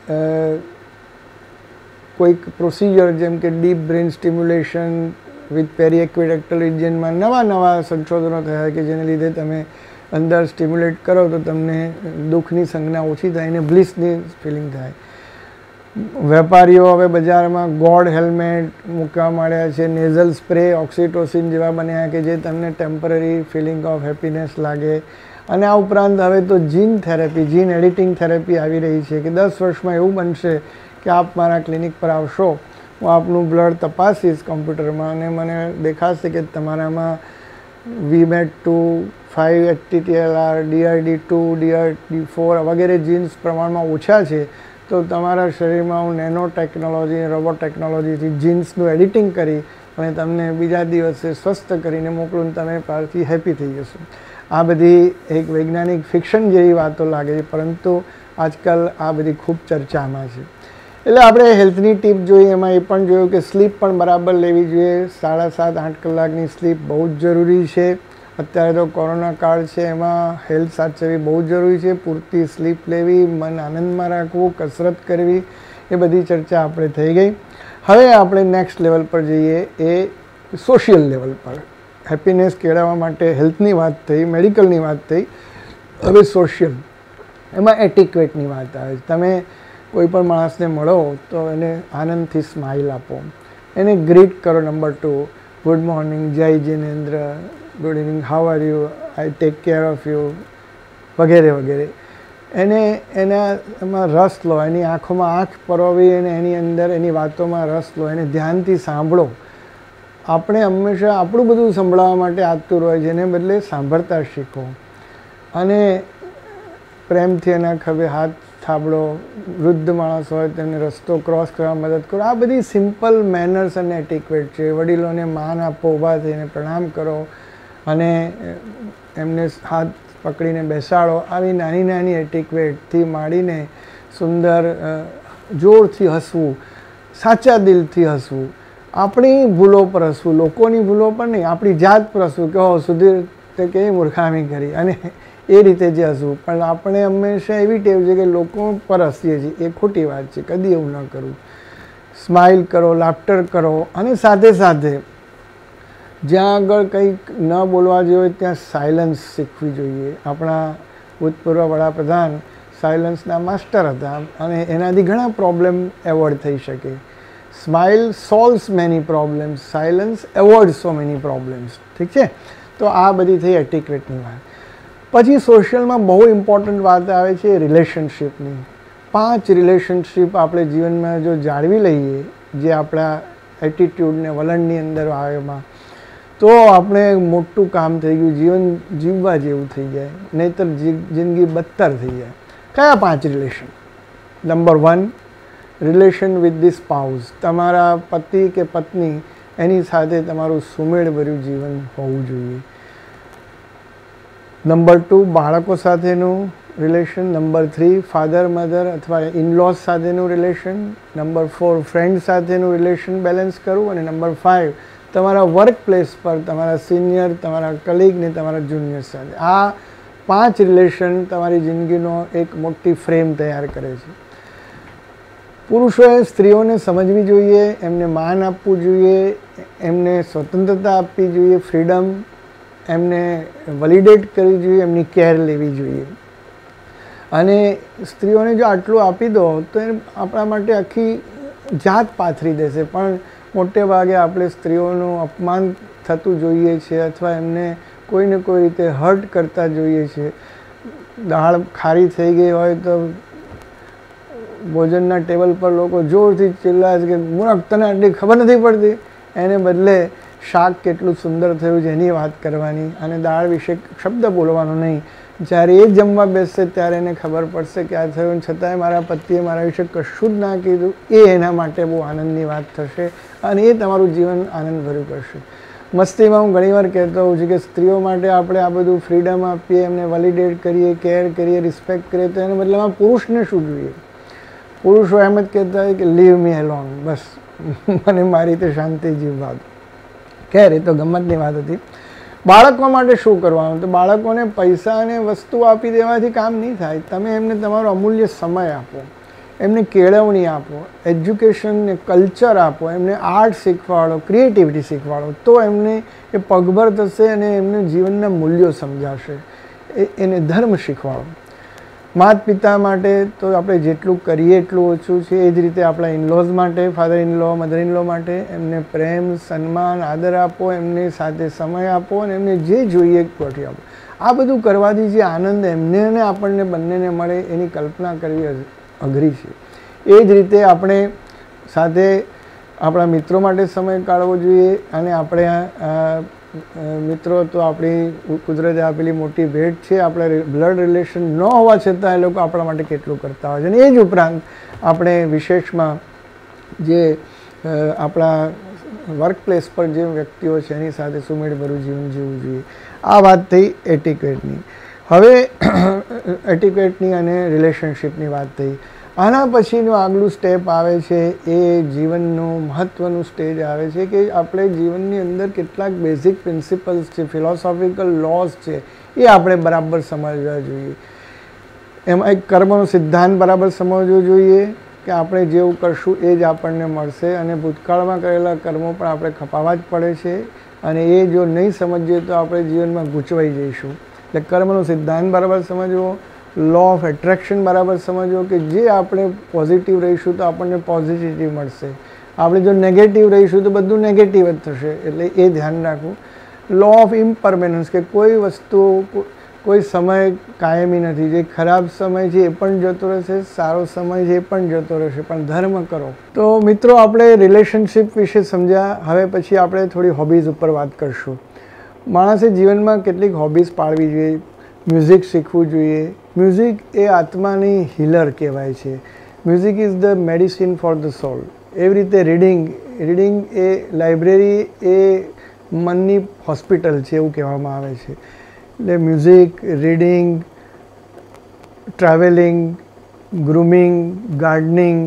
કોઈક પ્રોસિજર જેમ કે deep brain stimulation with periaqueductal રિજિયનમાં નવા સંશોધનો થયા કે જેને લીધે તમે અંદર સ્ટિમ્યુલેટ કરો તો તમને દુઃખની સંજ્ઞા ઓછી થાય અને બ્લિસની ફિલિંગ થાય. વેપારીઓ હવે બજારમાં ગોડ હેલ્મેટ મૂકવા માંડ્યા છે, નેઝલ સ્પ્રે ઓક્સિટોસિન જેવા બન્યા કે જે તમને ટેમ્પરરી ફિલિંગ ઓફ હેપીનેસ લાગે. અને આ ઉપરાંત હવે તો gene therapy, gene editing therapy આવી રહી છે કે 10 વર્ષમાં એવું બનશે કે આપ મારા ક્લિનિક પર આવશો, હું આપનું બ્લડ તપાસીશ કમ્પ્યુટરમાં અને મને દેખાશે કે તમારામાં VMAT2, 5-HTTLR, DRD2, DRD4 વગેરે જીન્સ પ્રમાણમાં ઓછા છે, તો તમારા શરીરમાં હું નેનો ટેકનોલોજી, રોબોટ ટેકનોલોજીથી જીન્સનું એડિટિંગ કરી અને તમને બીજા દિવસે સ્વસ્થ કરીને મોકલું, તમે પાછી હેપી થઈ જશો. આ બધી એક વૈજ્ઞાનિક ફિક્શન જેવી વાતો લાગે છે, પરંતુ આજકાલ આ બધી ખૂબ ચર્ચામાં છે. એટલે આપણે હેલ્થની ટીપ જોઈ, એમાં એ પણ જોયું કે સ્લીપ પણ બરાબર લેવી જોઈએ. 7.5-8 કલાકની સ્લીપ બહુ જ જરૂરી છે. અત્યારે તો કોરોના કાળ છે, એમાં હેલ્થ સાચવવી બહુ જ જરૂરી છે. પૂરતી સ્લીપ લેવી, મન આનંદમાં રાખવું, કસરત કરવી, એ બધી ચર્ચા આપણે થઈ ગઈ. હવે આપણે નેક્સ્ટ લેવલ પર જઈએ, એ સોશિયલ લેવલ પર. હેપીનેસ કેળવવા માટે હેલ્થની વાત થઈ, મેડિકલની વાત થઈ, હવે સોશિયલ, એમાં એટિક્વેટની વાત આવે છે. તમે કોઈ પણ માણસને મળો તો એને આનંદથી સ્માઇલ આપો, એને ગ્રીટ કરો. નંબર 2, ગુડ મોર્નિંગ, જય જિનેન્દ્ર, good evening, how are you, I take care of you, વગેરે વગેરે. એમાં રસ લો, એની આંખોમાં આંખ પરોવી અને એની અંદર એની વાતોમાં રસ લો, એને ધ્યાનથી સાંભળો. આપણે હંમેશા આપણું બધું સંભળાવવા માટે આતુર હોય છે, એને બદલે સાંભળતા શીખો અને પ્રેમથી એના ખભે હાથ થાબડો. વૃદ્ધ માણસ હોય તેને રસ્તો ક્રોસ કરવા મદદ કરો. આ બધી સિમ્પલ મેનર્સ અને એટિક્વેટ છે. વડીલોને માન આપો, ઊભા થઈને પ્રણામ કરો અને એમને હાથ પકડીને બેસાડો. આવી નાની નાની એટિક્વેટથી માંડીને સુંદર જોરથી હસવું, સાચા દિલથી હસવું, આપણી ભૂલો પર હસવું, લોકોની ભૂલો પર નહીં, આપણી જાત પર હસવું કે હો સુધીર તે કેવી મૂર્ખામી કરી, અને એ રીતે જ હસવું. પણ આપણે હંમેશા એવી ટેવ છે કે લોકો પર હસીએ છીએ, એ ખોટી વાત છે. કદી એવું ન કરવું. સ્માઇલ કરો, લાફ્ટર કરો અને સાથે સાથે જ્યાં આગળ કંઈક ન બોલવા જેવું હોય ત્યાં સાયલન્સ શીખવી જોઈએ. આપણા ભૂતપૂર્વ વડાપ્રધાન સાયલન્સના માસ્ટર હતા અને એનાથી ઘણા પ્રોબ્લેમ એવોર્ડ થઈ શકે. Smile solves many problems, silence avoid so many problems. ઠીક છે, તો આ બધી થઈ એટિક્વેટની વાત. પછી સોશિયલમાં બહુ ઇમ્પોર્ટન્ટ વાત આવે છે રિલેશનશિપની. 5 રિલેશનશિપ આપણે જીવનમાં જો જાળવી લઈએ, જે આપણા એટિટ્યૂડને વલણની અંદર આવે એમાં, તો આપણે મોટું કામ થઈ ગયું, જીવન જીવવા જેવું થઈ જાય, નહીંતર જિંદગી બદતર થઈ જાય. કયા 5 relation? Number 1, relation with the spouse. તમારા પતિ કે પત્ની, એની સાથે તમારું સુમેળભર્યું જીવન હોવું જોઈએ. નંબર 2, બાળકો સાથેનું રિલેશન. નંબર 3, ફાધર મધર અથવા ઇનલોઝ સાથેનું રિલેશન. નંબર 4, ફ્રેન્ડ સાથેનું રિલેશન બેલેન્સ કરવું. અને નંબર 5, તમારા વર્ક પ્લેસ પર તમારા સિનિયર, તમારા કલીગ ને તમારા જુનિયર સાથે. આ 5 રિલેશન તમારી જિંદગીનો એક મોટી ફ્રેમ તૈયાર કરે છે. પુરુષોએ સ્ત્રીઓને સમજવી જોઈએ, એમને માન આપવું જોઈએ, એમને સ્વતંત્રતા આપવી જોઈએ, ફ્રીડમ, એમને વેલિડેટ કરવી જોઈએ, એમની કેર લેવી જોઈએ. અને સ્ત્રીઓને જો આટલું આપી દો તો એ આપણા માટે આખી જાત પાથરી દેશે. પણ મોટે ભાગે આપણે સ્ત્રીઓનું અપમાન થતું જોઈએ છે અથવા એમને કોઈને કોઈ રીતે હર્ટ કરતા જોઈએ છે. દાળ ખારી થઈ ગઈ હોય તો ભોજનના ટેબલ પર લોકો જોરથી ચિલ્લાય છે કે મૂર્ખ, તને આટલી ખબર નથી પડતી. એને બદલે શાક કેટલું સુંદર થયું છે એની વાત કરવાની અને દાળ વિશે શબ્દ બોલવાનો નહીં. જ્યારે એ જમવા બેસશે ત્યારે એને ખબર પડશે કે આ થયું, છતાંય મારા પતિએ મારા વિશે કશું જ ના કીધું. એ એના માટે બહુ આનંદની વાત થશે અને એ તમારું જીવન આનંદભર્યું કરશે. મસ્તીમાં હું ઘણીવાર કહેતો હોઉં છું કે સ્ત્રીઓ માટે આપણે આ બધું ફ્રીડમ આપીએ, એમને વેલિડેટ કરીએ, કેર કરીએ, રિસ્પેક્ટ કરીએ, તો એને બદલામાં પુરુષને શું જોઈએ? પુરુષો એમ જ કહેતા હોય કે લીવ મી એલોન, બસ મને મારી રીતે શાંતિ જીવવા દો. ખેર, એ તો ગમતની વાત હતી. બાળકો માટે શું કરવાનું? તો બાળકોને પૈસા અને વસ્તુ આપી દેવાથી કામ નહીં થાય. તમે એમને તમારો અમૂલ્ય સમય આપો, એમને કેળવણી આપો, એજ્યુકેશનને કલ્ચર આપો, એમને આર્ટ શીખવાડો, ક્રિએટિવિટી શીખવાડો, તો એમને એ પગભર થશે અને એમને જીવનના મૂલ્યો સમજાશે. એને ધર્મ શીખવાડો. માતા પિતા માટે તો આપણે જેટલું કરીએ એટલું ઓછું છે. એ જ રીતે આપણા ઇનલોઝ માટે, ફાધર ઇનલો, મધર ઇનલો માટે એમને પ્રેમ, સન્માન, આદર આપો, એમની સાથે સમય આપો અને એમને જે જોઈએ ગોઠવી આપો. આ બધું કરવાથી જે આનંદ એમને અને આપણને બંનેને મળે એની કલ્પના કરવી અઘરી છે. એ જ રીતે આપણે સાથે આપણા મિત્રો માટે સમય કાઢવો જોઈએ અને આપણે મિત્રો તો આપણી કુદરતે આપેલી મોટી ભેટ છે. આપણે બ્લડ રિલેશન ન હોવા છતાં એ લોકો આપણા માટે કેટલું કરતા હોય છે. અને એ જ ઉપરાંત આપણે વિશેષમાં જે આપણા વર્ક પ્લેસ પર જે વ્યક્તિઓ છે એની સાથે સુમેળભર્યું જીવન જીવવું જોઈએ. આ વાત થઈ એટિક્વેટની. હવે એટિક્વેટની અને રિલેશનશિપની વાત થઈ. આના પછીનું આગલું સ્ટેપ આવે છે એ જીવનનું મહત્ત્વનું સ્ટેજ આવે છે કે આપણે જીવનની અંદર કેટલાક બેઝિક પ્રિન્સિપલ્સ છે, ફિલોસોફિકલ લોઝ છે, એ આપણે બરાબર સમજવા જોઈએ. એમાં એક કર્મનો સિદ્ધાંત બરાબર સમજવો જોઈએ કે આપણે જેવું કરશું એ જ આપણને મળશે અને ભૂતકાળમાં કરેલા કર્મો પણ આપણે ખપાવવા જ પડે છે અને એ જો નહીં સમજીએ તો આપણે જીવનમાં ગૂંચવાઈ જઈશું. એટલે કર્મનો સિદ્ધાંત બરાબર સમજવો, લો ઓફ એટ્રેક્શન બરાબર સમજવો કે જે આપણે પોઝિટિવ રહીશું તો આપણને પોઝિટિવિટી મળશે, આપણે જો નેગેટિવ રહીશું તો બધું નેગેટિવ જ થશે. એટલે એ ધ્યાન રાખવું. લો ઓફ ઇમ્પર્મેનન્સ કે કોઈ વસ્તુ કોઈ સમય કાયમી નથી. જે ખરાબ સમય છે એ પણ જતો રહેશે, સારો સમય છે એ પણ જતો રહેશે, પણ ધર્મ કરો. તો મિત્રો આપણે રિલેશનશિપ વિશે સમજ્યા. હવે પછી આપણે થોડી હોબીઝ ઉપર વાત કરશું. માણસે જીવનમાં કેટલીક હોબીઝ પાળવી જોઈએ. મ્યુઝિક શીખવું જોઈએ. મ્યુઝિક એ આત્માની હીલર કહેવાય છે. Music is the medicine for the soul. એવી રીતે રીડિંગ એ લાઇબ્રેરી એ મનની હોસ્પિટલ છે એવું કહેવામાં આવે છે. એટલે music, reading, travelling, grooming, gardening,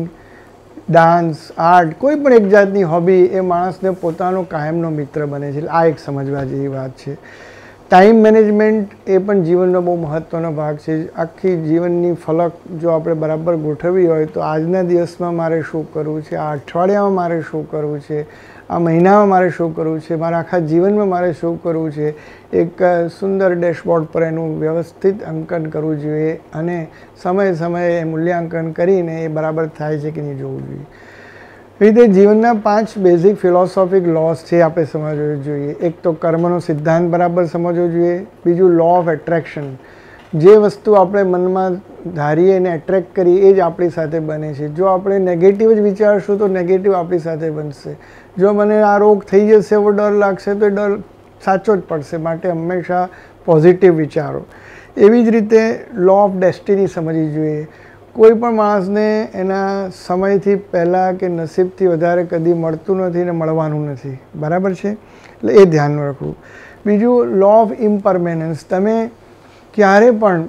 dance, art, કોઈ પણ એક જાતની હોબી એ માણસને પોતાનો કાયમનો મિત્ર બને છે. આ એક સમજવા જેવી વાત છે. ટાઈમ મેનેજમેન્ટ એ પણ જીવનનો બહુ મહત્ત્વનો ભાગ છે. આખી જીવનની ફલક જો આપણે બરાબર ગોઠવવી હોય તો આજના દિવસમાં મારે શું કરવું છે, આ અઠવાડિયામાં મારે શું કરવું છે, આ મહિનામાં મારે શું કરવું છે, મારા આખા જીવનમાં મારે શું કરવું છે, એક સુંદર ડેશબોર્ડ પર એનું વ્યવસ્થિત અંકન કરવું જોઈએ અને સમયે મૂલ્યાંકન કરીને એ બરાબર થાય છે કે નહીં જોવું જોઈએ. એ રીતે જીવનના 5 બેઝિક ફિલોસોફિક લોસ છે આપણે સમજવો જોઈએ. એક તો કર્મનો સિદ્ધાંત બરાબર સમજવો જોઈએ. બીજું લો ઓફ એટ્રેક્શન, જે વસ્તુ આપણે મનમાં ધારીએ અને એટ્રેક્ટ કરીએ એ જ આપણી સાથે બને છે. જો આપણે નેગેટિવ જ વિચારશું તો નેગેટિવ આપણી સાથે બનશે. જો મને આ રોગ થઈ જશે એવો ડર લાગશે તો એ ડર સાચો જ પડશે. માટે હંમેશા પોઝિટિવ વિચારો. એવી જ રીતે લો ઓફ ડેસ્ટિની સમજવી જોઈએ. કોઈ પણ માણસને એના સમયથી પહેલાં કે નસીબથી વધારે કદી મળતું નથી ને મળવાનું નથી. બરાબર છે? એટલે એ ધ્યાન રાખવું. બીજું લો ઓફ ઇમ્પર્મેનન્સ. તમે ક્યારે પણ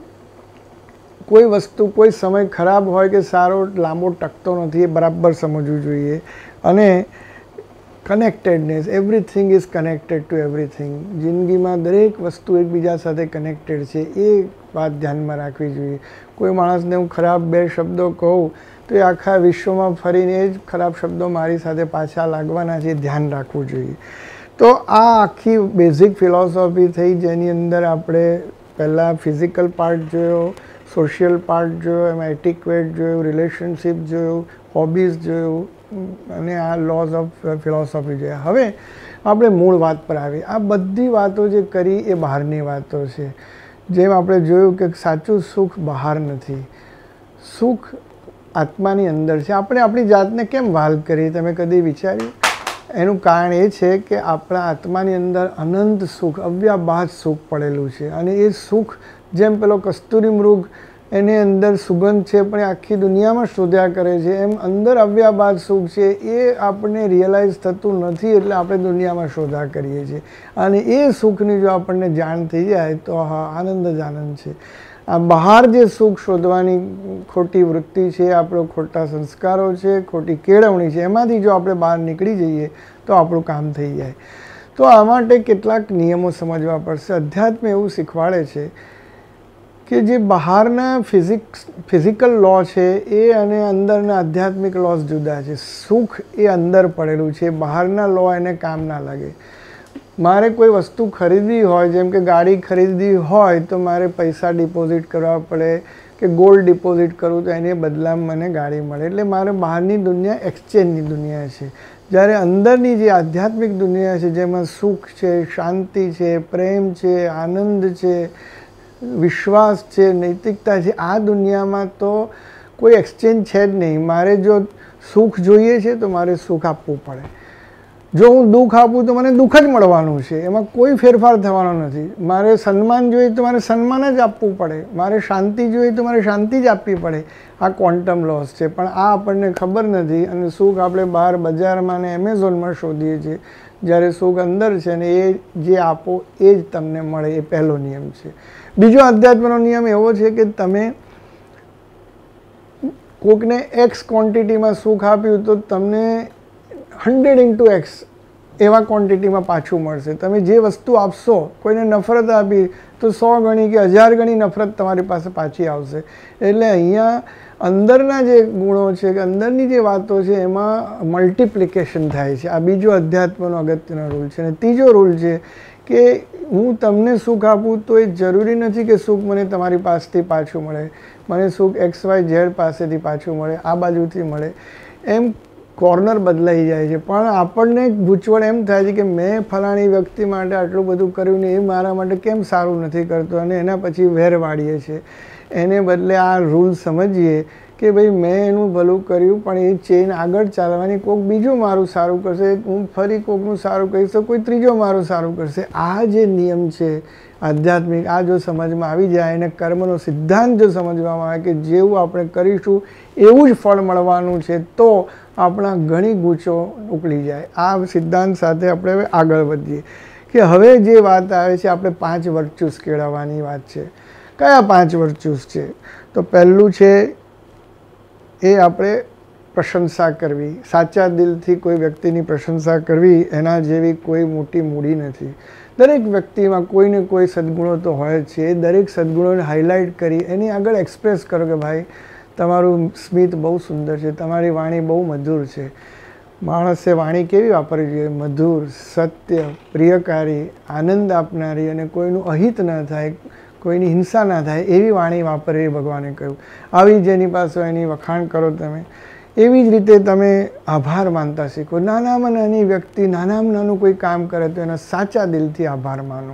કોઈ વસ્તુ, કોઈ સમય ખરાબ હોય કે સારો લાંબો ટકતો નથી એ બરાબર સમજવું જોઈએ. અને connectedness, everything is connected to everything. જિંદગીમાં દરેક વસ્તુ એકબીજા સાથે કનેક્ટેડ છે. એ વાત ધ્યાનમાં રાખવી જોઈએ. કોઈ માણસને હું ખરાબ 2 શબ્દો કહું તો એ આખા વિશ્વમાં ફરીને એ જ ખરાબ શબ્દો મારી સાથે પાછા લાગવાના છે. ધ્યાન રાખવું જોઈએ. તો આ આખી બેઝિક ફિલોસોફી થઈ જેની અંદર આપણે પહેલાં ફિઝિકલ પાર્ટ જોયો, સોશિયલ પાર્ટ જોયો, એમાં એટિક્વેટ જોયું, રિલેશનશિપ જોયું, હોબીઝ જોયું અને આ લોઝ ઓફ ફિલોસોફી જોયા. હવે આપણે મૂળ વાત પર આવીએ. આ બધી વાતો જે કરી એ બહારની વાતો છે. જેમ આપણે જોયું કે સાચું સુખ બહાર નથી, સુખ આત્માની અંદર છે. આપણે આપણી જાતને કેમ વાલ કરી, તમે કદી વિચાર્યું? એનું કારણ એ છે કે આપણા આત્માની અંદર અનંત સુખ, અવ્યાબાદ સુખ પડેલું છે. અને એ સુખ જેમ પેલો કસ્તુરી મૃગ એની અંદર સુગંધ છે પણ એ આખી દુનિયામાં શોધ્યા કરે છે, એમ અંદર અવ્યાબાદ સુખ છે. એ આપણને રિયલાઇઝ થતું નથી એટલે આપણે દુનિયામાં શોધા કરીએ છીએ. અને એ સુખની જો આપણને જાણ થઈ જાય તો હા, આનંદ જ આનંદ છે. આ બહાર જે સુખ શોધવાની ખોટી વૃત્તિ છે, આપણો ખોટા સંસ્કારો છે, ખોટી કેળવણી છે, એમાંથી જો આપણે બહાર નીકળી જઈએ તો આપણું કામ થઈ જાય. તો આ માટે કેટલાક નિયમો સમજવા પડશે. અધ્યાત્મ એવું શીખવાડે છે કે જે બહારના ફિઝિકલ લો છે એ અને અંદરના આધ્યાત્મિક લોસ જુદા છે. સુખ એ અંદર પડેલું છે, બહારના લો એને કામ ના લાગે. મારે કોઈ વસ્તુ ખરીદવી હોય, જેમ કે ગાડી ખરીદવી હોય તો મારે પૈસા ડિપોઝિટ કરવા પડે, કે ગોલ્ડ ડિપોઝિટ કરું તો એને બદલામાં મને ગાડી મળે. એટલે મારે બહારની દુનિયા એક્સચેન્જની દુનિયા છે. જ્યારે અંદરની જે આધ્યાત્મિક દુનિયા છે, જેમાં સુખ છે, શાંતિ છે, પ્રેમ છે, આનંદ છે, વિશ્વાસ છે, નૈતિકતા છે, આ દુનિયામાં તો કોઈ એક્સચેન્જ છે જ નહીં. મારે જો સુખ જોઈએ છે તો મારે સુખ આપવું પડે. જો હું દુઃખ આપું તો મને દુઃખ જ મળવાનું છે, એમાં કોઈ ફેરફાર થવાનો નથી. મારે સન્માન જોઈએ તો મારે સન્માન જ આપવું પડે. મારે શાંતિ જોઈએ તો મારે શાંતિ જ આપવી પડે. આ ક્વોન્ટમ લોસ છે, પણ આ આપણને ખબર નથી. અને સુખ આપણે બહાર બજારમાં ને એમેઝોનમાં શોધીએ છીએ, જ્યારે સુખ અંદર છે ને એ જે આપો એ જ તમને મળે. એ પહેલો નિયમ છે. બીજો અધ્યાત્મનો નિયમ એવો છે કે તમે કોકને એક્સ ક્વોન્ટિટીમાં સુખ આપ્યું તો તમને 100x એવા ક્વોન્ટિટીમાં પાછું મળશે. તમે જે વસ્તુ આપશો, કોઈને નફરત આપી તો 100 ગણી કે 1000 ગણી નફરત તમારી પાસે પાછી આવશે. એટલે અહીંયા અંદરના જે ગુણો છે કે અંદરની જે વાતો છે એમાં મલ્ટિપ્લિકેશન થાય છે. આ બીજો અધ્યાત્મનો અગત્યનો રૂલ છે. અને ત્રીજો રૂલ છે કે હું તમને સુખ આપું તો એ જરૂરી નથી કે સુખ મને તમારી પાસેથી પાછું મળે. મને સુખ XYZ પાસેથી પાછું મળે, આ બાજુથી મળે. એમ કોર્નર બદલાઈ જાય છે. પણ આપણને ગૂંચવણ એમ થાય છે કે મેં ફલાણી વ્યક્તિ માટે આટલું બધું કર્યું ને એ મારા માટે કેમ સારું નથી કરતો, અને એના પછી વેર વાળીએ છીએ. એને બદલે આ રૂલ સમજીએ કે ભાઈ મેં એનું ભલું કર્યું, પણ એ ચેન આગળ ચાલવાની, કોઈક બીજું મારું સારું કરશે, હું ફરી કોઈકનું સારું કહીશ તો કોઈ ત્રીજો મારું સારું કરશે. આ જે નિયમ છે આધ્યાત્મિક, આ જો સમજમાં આવી જાય અને કર્મનો સિદ્ધાંત જો સમજવામાં આવે કે જેવું આપણે કરીશું એવું જ ફળ મળવાનું છે, તો આપણા ઘણી ગૂંચો ઉકળી જાય. આ સિદ્ધાંત સાથે આપણે હવે આગળ વધીએ કે હવે જે વાત આવે છે આપણે 5 વર્ચ્યુસ કેળવવાની વાત છે. કયા 5 વર્ચ્યુસ છે? તો પહેલું છે એ આપણે પ્રશંસા કરવી. સાચા દિલથી કોઈ વ્યક્તિની પ્રશંસા કરવી એના જેવી કોઈ મોટી મૂડી નથી. દરેક વ્યક્તિમાં કોઈને કોઈ સદ્ગુણો તો હોય જ છે. એ દરેક સદ્ગુણોને હાઇલાઇટ કરી એની આગળ એક્સપ્રેસ કરો કે ભાઈ તમારું સ્મિત બહુ સુંદર છે, તમારી વાણી બહુ મધુર છે. માણસે વાણી કેવી વાપરવી જોઈએ? મધુર, સત્ય, પ્રિયકારી, આનંદ આપનારી અને કોઈનું અહિત ન થાય, કોઈની હિંસા ના થાય એવી વાણી વાપરવી ભગવાને કહ્યું. આવી જેની પાસે એની વખાણ કરો તમે. એવી જ રીતે તમે આભાર માનતા શીખો. નાનામાં નાની વ્યક્તિ નાનામાં નાનું કોઈ કામ કરે તો એના સાચા દિલથી આભાર માનો.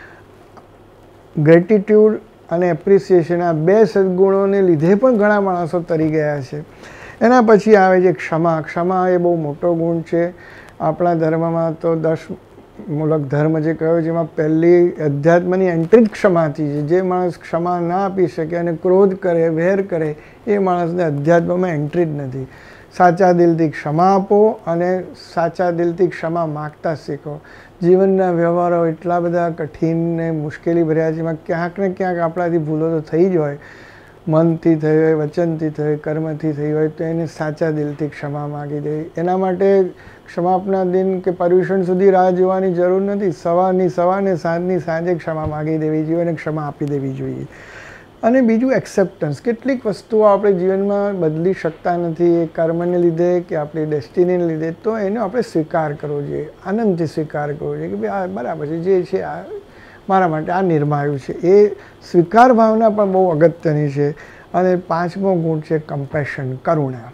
ગ્રેટિટ્યૂડ અને એપ્રિસિએશન, આ 2 સદ્ગુણોને લીધે પણ ઘણા માણસો તરી ગયા છે. એના પછી આવે છે ક્ષમા. ક્ષમા એ બહુ મોટો ગુણ છે. આપણા ધર્મમાં તો 10 મૂલક ધર્મ જે કહ્યો છે એમાં પહેલી અધ્યાત્મની એન્ટ્રી જ ક્ષમાથી છે. જે માણસ ક્ષમા ના આપી શકે અને ક્રોધ કરે, વેર કરે, એ માણસને અધ્યાત્મમાં એન્ટ્રી જ નથી. સાચા દિલથી ક્ષમા આપો અને સાચા દિલથી ક્ષમા માગતા શીખો. જીવનના વ્યવહારો એટલા બધા કઠિન ને મુશ્કેલી ભર્યા છે, એમાં ક્યાંક ને ક્યાંક આપણાથી ભૂલો તો થઈ જ હોય. મનથી થઈ હોય, વચનથી થઈ હોય, કર્મથી થઈ હોય, તો એને સાચા દિલથી ક્ષમા માગી દેવી. એના માટે ક્ષમાપના દિન કે પર્યુષણ સુધી રાહ જોવાની જરૂર નથી. સવારની સવારે, સાંજની સાંજે ક્ષમા માગી દેવી જોઈએ અને ક્ષમા આપી દેવી જોઈએ. અને બીજું એક્સેપ્ટન્સ. કેટલીક વસ્તુઓ આપણે જીવનમાં બદલી શકતા નથી, એ કર્મને લીધે કે આપણી ડેસ્ટિનીને લીધે, તો એનો આપણે સ્વીકાર કરવો જોઈએ, આનંદથી સ્વીકાર કરવો જોઈએ કે ભાઈ આ બરાબર છે, જે છે આ મારા માટે આ નિર્માયું છે. એ સ્વીકાર ભાવના પણ બહુ અગત્યની છે. અને 5મો ગુણ છે કમ્પેશન, કરુણા.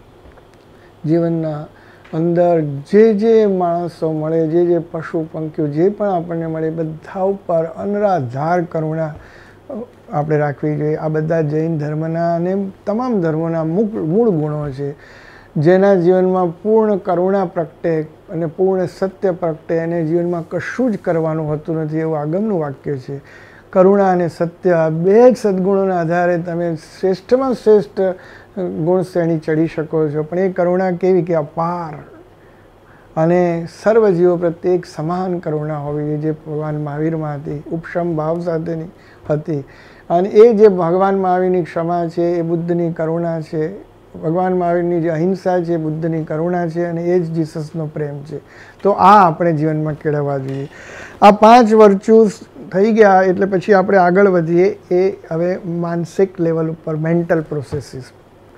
જીવનના અંદર જે માણસો મળે, જે પશુ પંખીઓ જે પણ આપણને મળે, બધા ઉપર અનરાધાર કરુણા આપણે રાખવી જોઈએ. આ બધા જૈન ધર્મના અને તમામ ધર્મોના મૂળ ગુણો છે. જેના જીવનમાં પૂર્ણ કરુણા પ્રગટે અને પૂર્ણ સત્ય પ્રગટે, એને જીવનમાં કશું જ કરવાનું હોતું નથી, એવું આગમનું વાક્ય છે. કરુણા અને સત્ય, આ 2 જ સદ્ગુણોના આધારે તમે શ્રેષ્ઠમાં શ્રેષ્ઠ ગુણ શ્રેણી ચડી શકો છો. પણ એ કરુણા કેવી કે અપાર અને સર્વજીવો પ્રત્યે એક સમાન કરુણા હોવી જોઈએ, જે ભગવાન મહાવીરમાં હતી, ઉપશમ ભાવ સાથેની હતી. અને એ જે ભગવાન મહાવીરની ક્ષમા છે, એ બુદ્ધની કરુણા છે. ભગવાન મહાવીરની જે અહિંસા છે, બુદ્ધની કરુણા છે, અને એ જ જીસસનો પ્રેમ છે. તો આ આપણે જીવનમાં કેળવવા જોઈએ. આ 5 વર્ચ્યુસ થઈ ગયા. એટલે પછી આપણે આગળ વધીએ એ હવે માનસિક લેવલ ઉપર, મેન્ટલ પ્રોસેસીસ.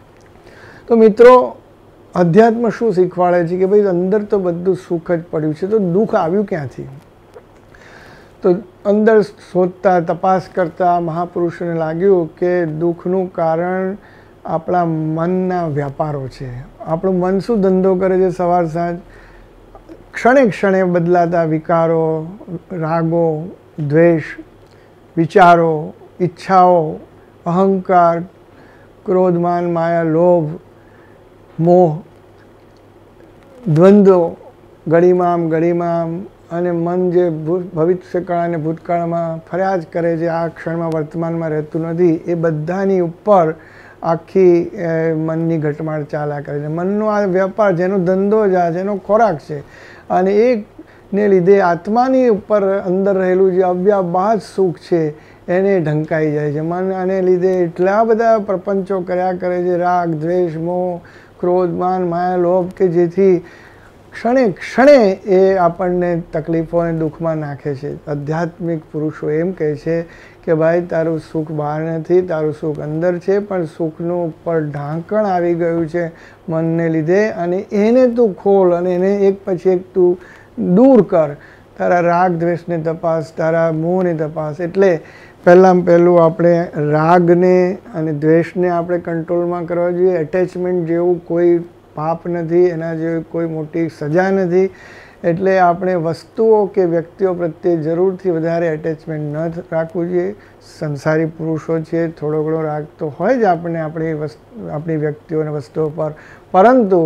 તો મિત્રો, અધ્યાત્મ શું શીખવાડે છે કે ભાઈ અંદર તો બધું સુખ જ પડ્યું છે, તો દુઃખ આવ્યું ક્યાંથી? તો અંદર શોધતા તપાસ કરતા મહાપુરુષોને લાગ્યું કે દુઃખનું કારણ આપણા મનના વ્યાપારો છે. આપણું મન શું ધંધો કરે છે? સવાર સાંજ ક્ષણે ક્ષણે બદલાતા વિકારો, રાગો, દ્વેષ, વિચારો, ઈચ્છાઓ, અહંકાર, ક્રોધ, માન, માયા, લોભ, મોહ, દ્વંદ્વો, ઘડીમાં અને મન જે ભવિષ્યકાળ અને ભૂતકાળમાં ફર્યા જ કરે છે, આ ક્ષણમાં વર્તમાનમાં રહેતું નથી, એ બધાની ઉપર આખી મનની ઘટમાળ ચાલ્યા કરે છે. મનનો આ વ્યાપાર જેનો ધંધો જ આ જેનો ખોરાક છે, અને એને લીધે આત્માની ઉપર અંદર રહેલું જે અવ્યાબાદ સુખ છે એને ઢંકાઈ જાય છે. મન આને લીધે એટલા બધા પ્રપંચો કર્યા કરે છે, રાગ, દ્વેષ, મોહ, ક્રોધ, માન, માયા, લોભ, કે જેથી ક્ષણે ક્ષણે એ આપણને તકલીફો અને દુઃખમાં નાખે છે. આધ્યાત્મિક પુરુષો એમ કહે છે કે ભાઈ તારું સુખ બહાર નથી, તારું સુખ અંદર છે, પણ સુખનું ઉપર ઢાંકણ આવી ગયું છે મનને લીધે, અને એને તું ખોલ અને એને એક પછી એક તું દૂર કર. તારા રાગ દ્વેષને તપાસ, તારા મોહને તપાસ. એટલે પહેલાં પહેલું આપણે રાગને અને દ્વેષને આપણે કંટ્રોલમાં કરવા જોઈએ. એટેચમેન્ટ જેવું કોઈ પાપ નથી, એના જેવી કોઈ મોટી સજા નથી. એટલે આપણે વસ્તુઓ કે વ્યક્તિઓ પ્રત્યે જરૂરથી વધારે એટેચમેન્ટ ન રાખવું જોઈએ. સંસારી પુરુષો છે, થોડો ઘણો રાગ તો હોય જ આપણને આપણી વ્યક્તિઓ અને વસ્તુઓ પર, પરંતુ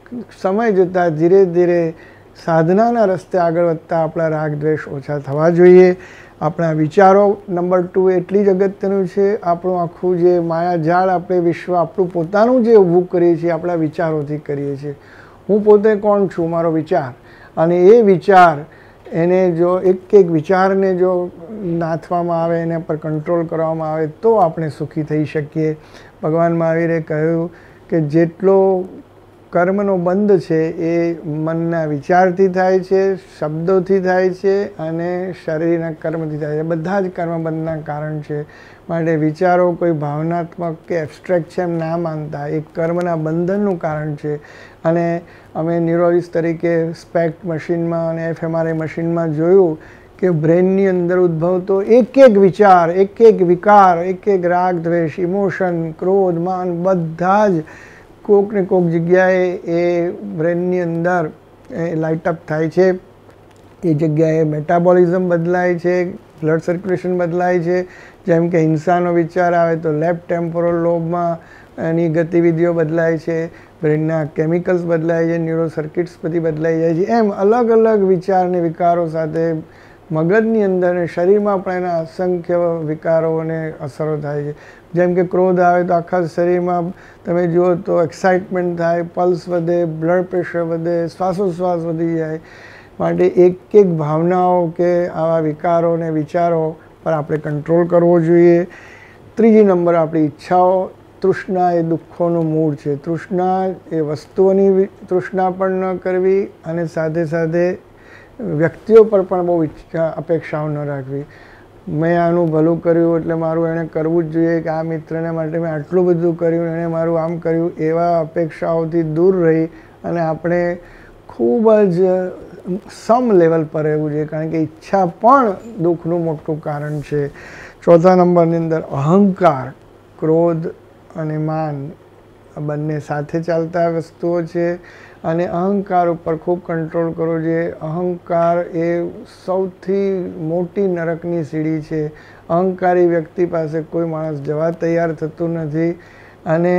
સમય જતાં ધીરે ધીરે સાધનાના રસ્તે આગળ વધતા આપણા રાગ દ્વેષ ઓછા થવા જોઈએ. આપણા વિચારો નંબર 2 એટલી જ અગત્યનું છે. આપણું આખું જે માયાજાળ આપણે વિશ્વ આપણું પોતાનું જે ઊભું કરીએ છીએ આપણા વિચારોથી કરીએ છીએ. હું પોતે કોણ છું? મારો વિચાર. અને એ વિચાર એને જો એક એક વિચારને જો નાથવામાં આવે, એના પર કંટ્રોલ કરવામાં આવે તો આપણે સુખી થઈ શકીએ. ભગવાન મહાવીરે કહ્યું કે જેટલો કર્મનો બંધ છે એ મનના વિચારથી થાય છે, શબ્દોથી થાય છે અને શરીરના કર્મથી થાય છે. બધા જ કર્મબંધના કારણ છે. માટે વિચારો કોઈ ભાવનાત્મક કે એબ્સ્ટ્રેક્ટ છે એમ ના માનતા, એ કર્મના બંધનનું કારણ છે. અને અમે ન્યુરોલોજીસ્ટ તરીકે સ્પેક્ટ મશીનમાં અને એફએમઆરઆઈ મશીનમાં જોયું કે બ્રેનની અંદર ઉદ્ભવતો એક એક વિચાર, એક એક વિકાર, એક એક રાગ દ્વેષ, ઇમોશન, ક્રોધ, માન, બધા જ કોક ને કોક જગ્યાએ એ બ્રેનની અંદર લાઇટઅપ થાય છે. એ જગ્યાએ મેટાબોલિઝમ બદલાય છે, બ્લડ સર્ક્યુલેશન બદલાય છે. જેમ કે હિંસાનો વિચાર આવે તો લેફ્ટ ટેમ્પોરલ લોબમાં એની ગતિવિધિઓ બદલાય છે, બ્રેનના કેમિકલ્સ બદલાય છે, ન્યુરો સર્કિટ્સ બધી બદલાઈ જાય છે. એમ અલગ અલગ વિચાર અને વિકારો સાથે મગજની અંદર અને શરીરમાં પણ એના અસંખ્ય વિકારો અને અસરો થાય છે. જેમ કે ક્રોધ આવે તો આખા શરીરમાં તમે જુઓ તો એક્સાઇટમેન્ટ થાય, પલ્સ વધે, બ્લડ પ્રેશર વધે, શ્વાસોશ્વાસ વધી જાય. માટે એક એક ભાવનાઓ કે આવા વિકારો અને વિચારો પર આપણે કંટ્રોલ કરવો જોઈએ. ત્રીજી નંબર આપણી ઈચ્છાઓ. તૃષ્ણા એ દુઃખોનું મૂળ છે. તૃષ્ણા એ વસ્તુઓની તૃષ્ણા પણ ન કરવી અને સાથે સાથે વ્યક્તિઓ પર પણ બહુ અપેક્ષાઓ ન રાખવી. મેં આનું ભલું કર્યું એટલે મારું એણે કરવું જ જોઈએ, કે આ મિત્રને માટે મેં આટલું બધું કર્યું, એણે મારું આમ કર્યું, એવા અપેક્ષાઓથી દૂર રહી અને આપણે ખૂબ જ સમ લેવલ પર રહેવું જોઈએ, કારણ કે ઈચ્છા પણ દુઃખનું મોટું કારણ છે. ચોથા નંબરની અંદર અહંકાર, ક્રોધ અને માન આ બંને સાથે ચાલતા વસ્તુઓ છે અને અહંકાર ઉપર ખૂબ કંટ્રોલ કરવો જોઈએ. અહંકાર એ સૌથી મોટી નરકની સીડી છે. અહંકારી વ્યક્તિ પાસે કોઈ માણસ જવા તૈયાર થતું નથી અને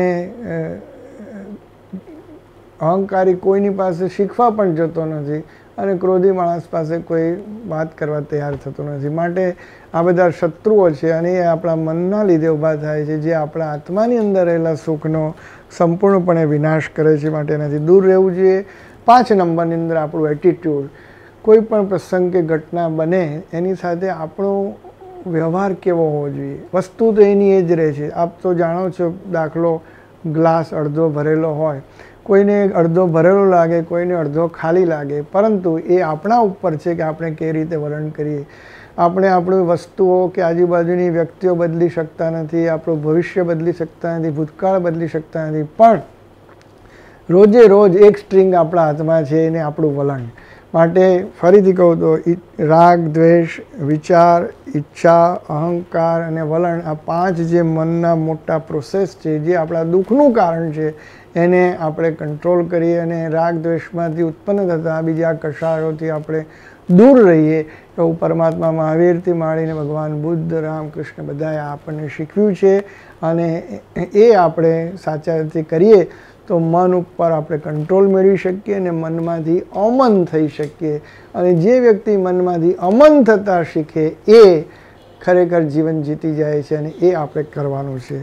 અહંકારી કોઈની પાસે શીખવા પણ જતો નથી અને ક્રોધી માણસ પાસે કોઈ વાત કરવા તૈયાર થતું નથી. માટે આ બધા શત્રુઓ છે અને એ આપણા મનના લીધે ઊભા થાય છે, જે આપણા આત્માની અંદર રહેલા સુખનો સંપૂર્ણપણે વિનાશ કરે છે. માટે એનાથી દૂર રહેવું જોઈએ. 5 નંબરની અંદર આપણું એટીટ્યૂડ. કોઈ પણ પ્રસંગ કે ઘટના બને એની સાથે આપણો વ્યવહાર કેવો હોવો જોઈએ. વસ્તુ તો એની એ જ રહે છે. આપ તો જાણો છો, દાખલો ગ્લાસ અડધો ભરેલો હોય, કોઈને અડધો ભરેલો લાગે, કોઈને અડધો ખાલી લાગે, પરંતુ એ આપણા ઉપર છે કે આપણે કેવી રીતે વર્ણન કરીએ. આપણે આપણી વસ્તુઓ કે આજુબાજુની વ્યક્તિઓ બદલી શકતા નથી, આપણું ભવિષ્ય બદલી શકતા નથી, ભૂતકાળ બદલી શકતા નથી, પણ રોજે રોજ એક સ્ટ્રિંગ આપણા હાથમાં છે એને આપણું વલણ. માટે ફરીથી કહું તો રાગ, દ્વેષ, વિચાર, ઈચ્છા, અહંકાર અને વલણ, આ 5 જે મનના મોટા પ્રોસેસ છે, જે આપણા દુઃખનું કારણ છે, એને આપણે કંટ્રોલ કરીએ અને રાગ દ્વેષમાંથી ઉત્પન્ન થતા બીજા કષાયોથી આપણે દૂર રહીએ. એવું પરમાત્મા મહાવીરથી માંડીને ભગવાન બુદ્ધ, રામકૃષ્ણ બધાએ આપણને શીખવ્યું છે. અને એ આપણે સાચા રીતે કરીએ તો મન ઉપર આપણે કંટ્રોલ મેળવી શકીએ અને મનમાંથી અમન થઈ શકીએ. અને જે વ્યક્તિ મનમાંથી અમન થતાં શીખે એ ખરેખર જીવન જીતી જાય છે, અને એ આપણે કરવાનું છે.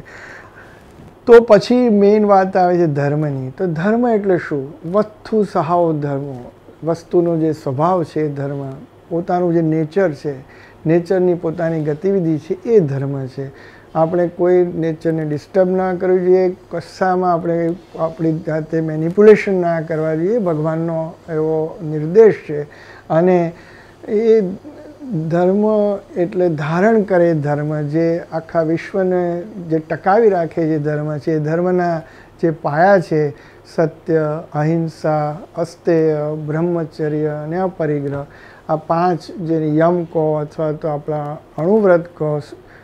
તો પછી મેઇન વાત આવે છે ધર્મની. તો ધર્મ એટલે શું? વસ્તુ સહાવ ધર્મ, વસ્તુનો જે સ્વભાવ છે ધર્મ, પોતાનું જે નેચર છે, નેચરની પોતાની ગતિવિધિ છે, એ ધર્મ છે. આપણે કોઈ નેચરને ડિસ્ટર્બ ના કરવું જોઈએ, કશામાં આપણે આપણી જાતે મેનિપ્યુલેશન ના કરવા જોઈએ. ભગવાનનો એવો નિર્દેશ છે. અને એ ધર્મ એટલે ધારણ કરે ધર્મ, જે આખા વિશ્વને જે ટકાવી રાખે જે ધર્મ છે. એ ધર્મના જે પાયા છે, સત્ય, અહિંસા, અસ્તેય, બ્રહ્મચર્ય અને અપરિગ્રહ, આ 5 જે યમ કહો અથવા તો આપણા અણુવ્રત કહો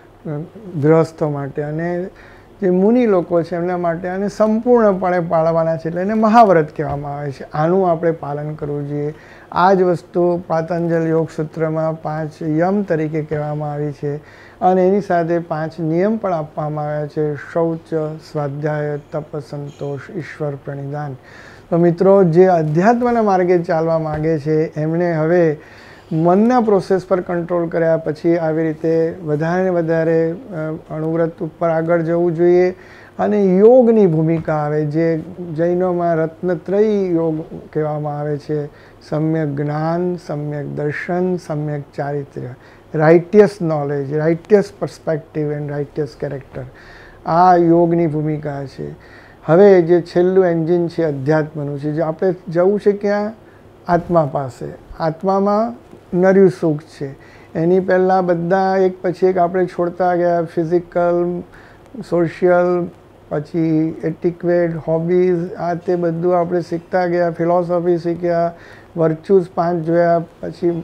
ગૃહસ્થો માટે, અને જે મુનિ લોકો છે એમના માટે, અને સંપૂર્ણપણે પાળવાના છે, એટલે એને મહાવ્રત કહેવામાં આવે છે. આનું આપણે પાલન કરવું જોઈએ. આ જ વસ્તુ પાતંજલ યોગ સૂત્રમાં 5 યમ તરીકે કહેવામાં આવી છે. અને એની સાથે 5 નિયમ પણ આપવામાં આવ્યા છે: શૌચ, સ્વાધ્યાય, તપ, સંતોષ, ઈશ્વર પ્રણિધાન. તો મિત્રો, જે અધ્યાત્મના માર્ગે ચાલવા માગે છે એમણે હવે મનના પ્રોસેસ પર કંટ્રોલ કર્યા પછી આવી રીતે વધારે ને વધારે અણુવ્રત ઉપર આગળ જવું જોઈએ. અને યોગની ભૂમિકા આવે, જે જૈનોમાં રત્નત્રયી યોગ કહેવામાં આવે છે: સમ્યક જ્ઞાન, સમ્યક દર્શન, સમ્યક ચારિત્ર્ય, righteous knowledge, righteous perspective and righteous character. આ યોગની ભૂમિકા છે. હવે જે છેલ્લું એન્જિન છે અધ્યાત્મનું છે, જે આપણે જવું છે ક્યાં? આત્મા પાસે. આત્મામાં નર્યું સુખ છે. એની પહેલાં બધા એક પછી એક આપણે છોડતા ગયા, ફિઝિકલ, સોશિયલ, પછી એટિક્વેટ, હોબીઝ, આ તે બધું આપણે શીખતા ગયા. ફિલોસોફી શીખ્યા, વર્ચ્યુઝ 5 જોયા, પછી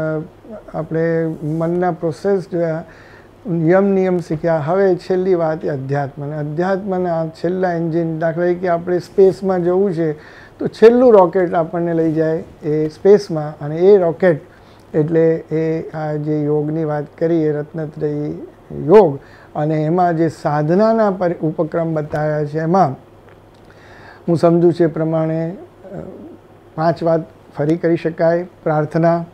આપણે મનના પ્રોસેસ જોયા, નિયમ શીખ્યા. હવે છેલ્લી વાત એ અધ્યાત્મ. અધ્યાત્મના છેલ્લા એન્જિન, દાખલા તરીકે આપણે સ્પેસમાં જવું છે તો છેલ્લું રોકેટ આપણને લઈ જાય એ સ્પેસમાં, અને એ રોકેટ એટલે એ આ જે યોગની વાત કરી એ રત્નત્રયી યોગ. અને એમાં જે સાધનાના ઉપક્રમ બતાવ્યા છે, એમાં હું સમજું છું એ પ્રમાણે 5 વાત ફરી કરી શકાય: પ્રાર્થના,